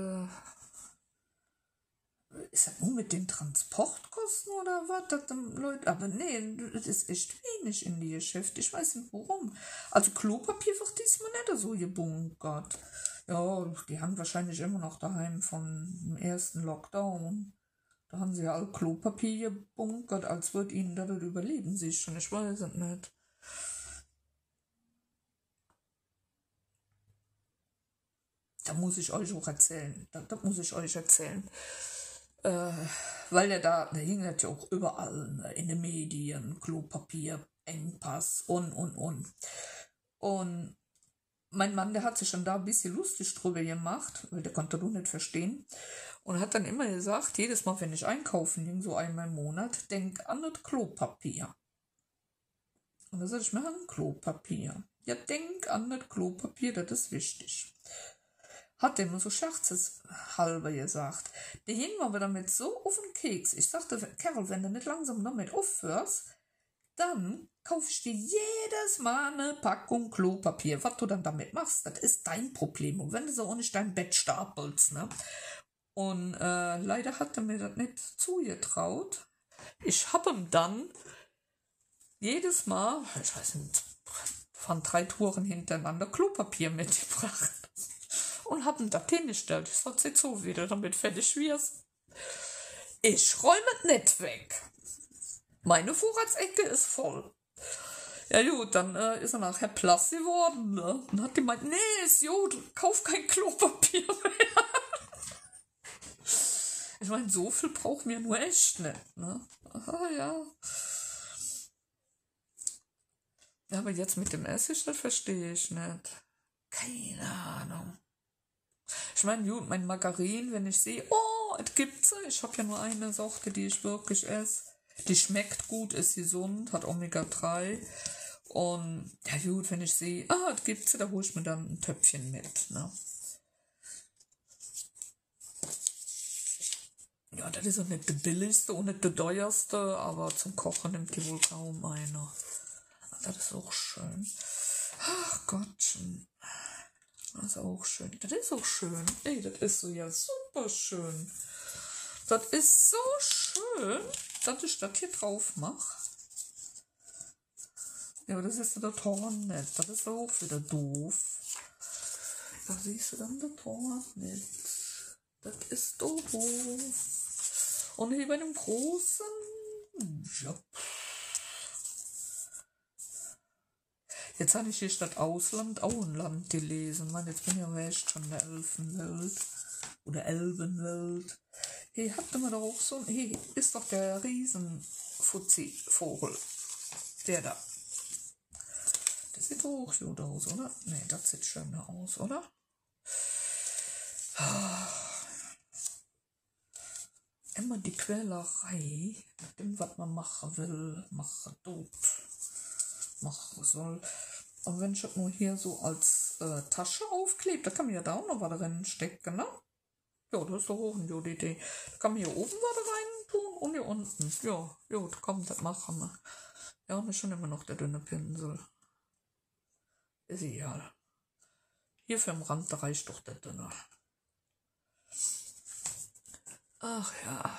ist das nur mit den Transportkosten oder was? Leute, aber nee, das ist echt wenig in die Geschäfte. Ich weiß nicht warum. Also Klopapier wird diesmal nicht so gebunkert. Ja, die haben wahrscheinlich immer noch daheim vom ersten Lockdown. Da haben sie ja all Klopapier gebunkert, als wird ihnen das überleben sich schon. Ich weiß es nicht. Da muss ich euch auch erzählen. Das muss ich euch erzählen. Weil da hing das ja auch überall, ne, in den Medien, Klopapier, Engpass und. Und mein Mann, der hat sich schon da ein bisschen lustig drüber gemacht, weil der konnte das nicht verstehen. Und hat dann immer gesagt, jedes Mal, wenn ich einkaufen ging, so einmal im Monat, denk an das Klopapier. Und da sag ich mir, an Klopapier. Ja, denk an das Klopapier, das ist wichtig. Hat der immer so scherzeshalber gesagt. Der hing mir aber damit so auf den Keks. Ich sagte, Carol, wenn du nicht langsam damit aufhörst, dann kauf ich dir jedes Mal eine Packung Klopapier. Was du dann damit machst, das ist dein Problem. Und wenn du so auch nicht dein Bett stapelst, ne? Und leider hat er mir das nicht zugetraut. Ich habe ihm dann jedes Mal, ich weiß nicht, von 3 Touren hintereinander Klopapier mitgebracht. Und hab ihn da hingestellt. Ich sag, jetzt so wieder, damit fertig wirst. Ich räume es nicht weg. Meine Vorratsecke ist voll. Ja gut, dann ist er nachher blass geworden, ne? Und hat die gemeint, nee, ist gut, kauf kein Klopapier mehr. Ich meine, so viel brauchen wir nur echt nicht, ne? Aha, ja. Ja, aber jetzt mit dem Essig, das verstehe ich nicht. Keine Ahnung. Ich meine, gut, mein Margarin, wenn ich sehe, oh, es gibt sie. Ich habe ja nur eine Sorte, die ich wirklich esse. Die schmeckt gut, ist gesund, hat Omega-3. Und ja gut, wenn ich sehe, es gibt sie, da hole ich mir dann ein Töpfchen mit. Ne? Ja, das ist auch nicht der billigste und nicht der teuerste, aber zum Kochen nimmt die wohl kaum einer. Das ist auch schön. Ach Gottchen. Das ist auch schön. Das ist auch schön. Ey, das ist so ja super schön. Das ist so schön, dass ich das hier drauf mache. Ja, aber das ist ja der Torn nicht. Das ist auch wieder doof. Da siehst du dann der Torn nicht. Das ist doof. Und hier bei dem großen, ja. Jetzt habe ich hier statt Ausland Auenland gelesen. Mann, jetzt bin ich ja echt schon in der Elfenwelt. Oder Elbenwelt. Hier habt ihr doch auch so. Hier ist doch der Riesenfuzzi-Vogel. Der da. Das sieht doch auch gut aus, oder? Nee, das sieht schöner aus, oder? Immer die Quälerei, mit dem, was man machen will, machen tut, machen soll. Und wenn ich das nur hier so als Tasche aufklebe, da kann man ja da auch noch was drin stecken, ne? Ja, das ist doch auch eine gute Idee. Da kann man hier oben was rein tun und hier unten. Ja, gut, komm, das machen wir. Ja, und ist schon immer noch der dünne Pinsel. Ist egal. Hier für den Rand, da reicht doch der dünne. Ach ja.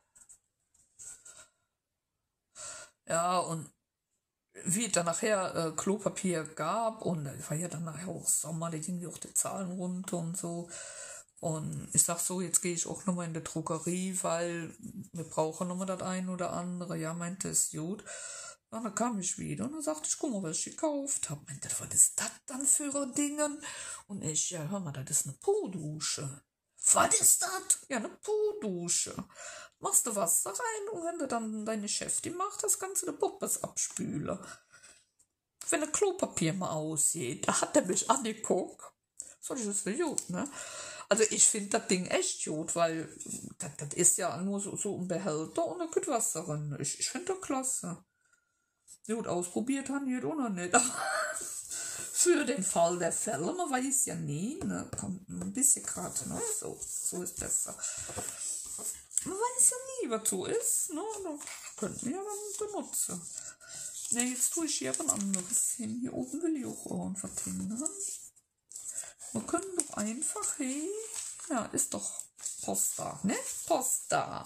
Ja, und wie es dann nachher Klopapier gab und es war ja dann nachher auch Sommer, da gingen auch die Zahlen runter und so. Und ich sag so, jetzt gehe ich auch nochmal in die Drogerie, weil wir brauchen nochmal das ein oder andere. Ja, meinte es gut. Und dann kam ich wieder und dann sagte ich, guck mal, was ich gekauft habe. Meinte, was ist das dann für ein Ding? Und ich, ja, hör mal, das ist eine Po-Dusche. Was ist das? Ja, eine Po-Dusche. Machst du Wasser rein und wenn du dann deine Chefin macht, das kannst du die Puppes abspülen. Wenn ein Klopapier mal aussieht, da hat er mich angeguckt. So, das ist gut, ne? Also ich finde das Ding echt gut, weil das ist ja nur so ein Behälter und da kommt Wasser drin. Ich finde das klasse. Gut, ausprobiert haben wir auch noch nicht. Für den Fall der Fälle, man weiß ja nie, ne? Kommt ein bisschen gerade, ne? So ist besser. Man weiß ja nie, was so ist, ne? Da könnten wir ja dann benutzen. Ne, jetzt tue ich hier aber ein anderes hin. Hier oben will ich auch irgendwas hin, ne? Wir können doch einfach, hey, ja, ist doch Posta, ne? Posta.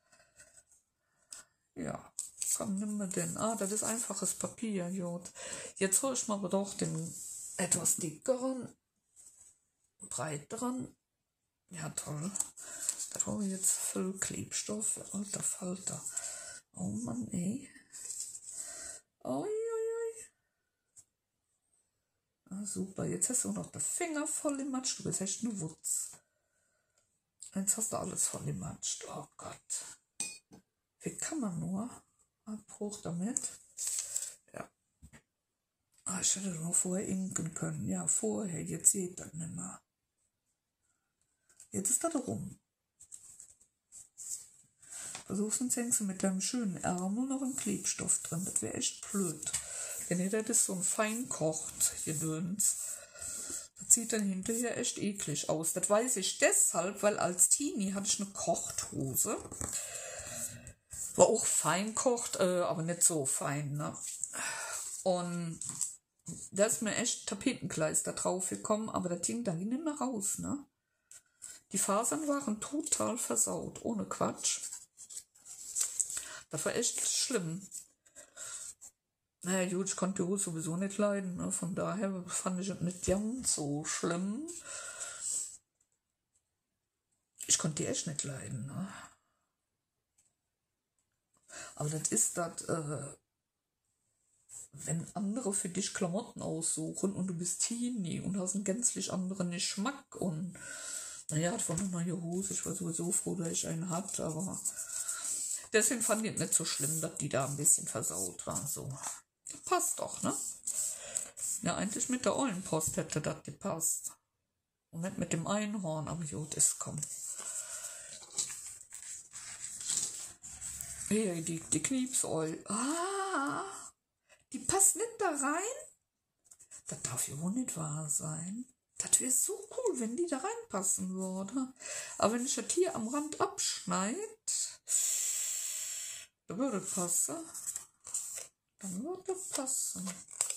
Ja, komm, nimm mal den. Das ist einfaches Papier, Jod. Jetzt hol ich mal aber doch den etwas dickeren, breiteren. Ja, toll. Da brauche ich jetzt voll Klebstoff. Alter Falter. Oh Mann, ey. Oi. Super, jetzt hast du noch den Finger voll im Matsch. Du bist echt eine Wutz. Jetzt hast du alles voll im Matsch. Oh Gott. Wie kann man nur? Abbruch damit. Ja. Ich hätte noch vorher inken können. Ja, vorher. Jetzt sieht das nicht mehr. Jetzt ist das rum. Versuchst und hängst du mit deinem schönen Ärmel noch einen Klebstoff drin. Das wäre echt blöd. Wenn ihr das so ein fein kocht, Gedöns, das sieht dann hinterher echt eklig aus. Das weiß ich deshalb, weil als Teenie hatte ich eine Kochthose. War auch fein kocht, aber nicht so fein, ne? Und da ist mir echt Tapetenkleister drauf gekommen, aber das ging dann nicht mehr raus, ne? Die Fasern waren total versaut, ohne Quatsch. Das war echt schlimm. Naja, gut, ich konnte die Hose sowieso nicht leiden, ne? Von daher fand ich es nicht ganz so schlimm. Ich konnte die echt nicht leiden, ne? Aber das ist das, wenn andere für dich Klamotten aussuchen und du bist Teenie und hast einen gänzlich anderen Geschmack und naja, von einer neuen Hose, ich war sowieso froh, dass ich einen hatte, aber deswegen fand ich es nicht so schlimm, dass die da ein bisschen versaut war. So, passt doch, ne? Ja, eigentlich mit der Eulenpost hätte das gepasst. Und nicht mit dem Einhorn, aber gut, ist komm. Hier, die Kniepseul. Ah, die passt nicht da rein? Das darf ja wohl nicht wahr sein. Das wäre so cool, wenn die da reinpassen würde. Aber wenn ich das hier am Rand abschneide, da würde passen. Dann wird das passen.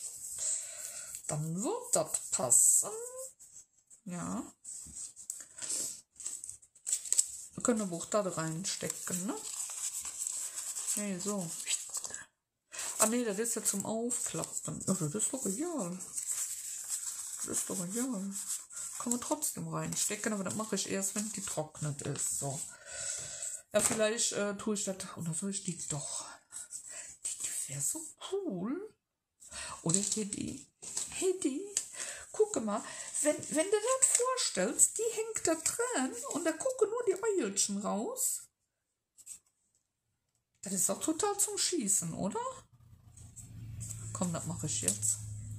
Dann wird das passen. Ja. Wir können aber auch da reinstecken, ne? Nee, so. Ah nee, das ist ja zum Aufklappen. Also das ist doch egal. Das ist doch egal. Kann man trotzdem reinstecken, aber das mache ich erst, wenn die trocknet ist. So. Ja, vielleicht tue ich das. Oder soll ich die doch? Die wäre so cool. Oder hier die. Hey, die. Guck mal, wenn du das vorstellst, die hängt da drin und da gucken nur die Eulchen raus. Das ist doch total zum Schießen, oder? Komm, das mache ich jetzt.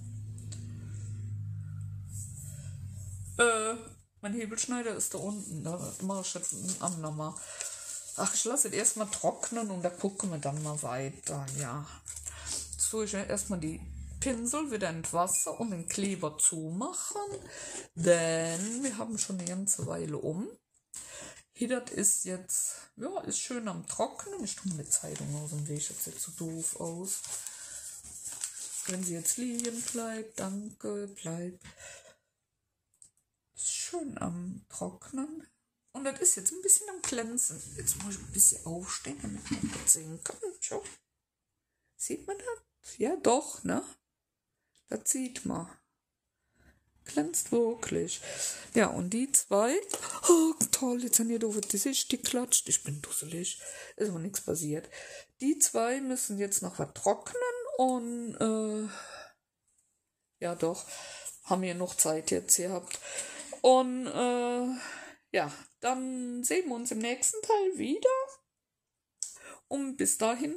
Mein Hebelschneider ist da unten. Da mache ich jetzt ein andermal. Ach, ich lasse es erstmal trocknen und da gucken wir dann mal weiter. Ja. Jetzt tue ich erstmal die Pinsel wieder in Wasser und den Kleber zumachen. Denn wir haben schon eine ganze Weile um. Hier, das ist jetzt, ja, ist schön am Trocknen. Ich tue eine Zeitung aus dem Weg, das sieht so doof aus. Wenn sie jetzt liegen bleibt, danke, bleibt. Ist schön am Trocknen. Und das ist jetzt ein bisschen am Glänzen. Jetzt muss ich ein bisschen aufstehen, damit man das sehen kann. Schau. Sieht man das? Ja, doch, ne? Das sieht man. Glänzt wirklich. Ja, und die zwei. Oh, toll, jetzt haben hier doof die Sicht geklatscht. Ich bin dusselig. Ist aber nichts passiert. Die zwei müssen jetzt noch was trocknen und ja doch, haben wir noch Zeit jetzt gehabt. Und ja, dann sehen wir uns im nächsten Teil wieder. Und bis dahin,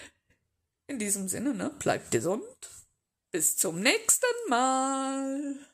in diesem Sinne, ne, bleibt gesund. Bis zum nächsten Mal.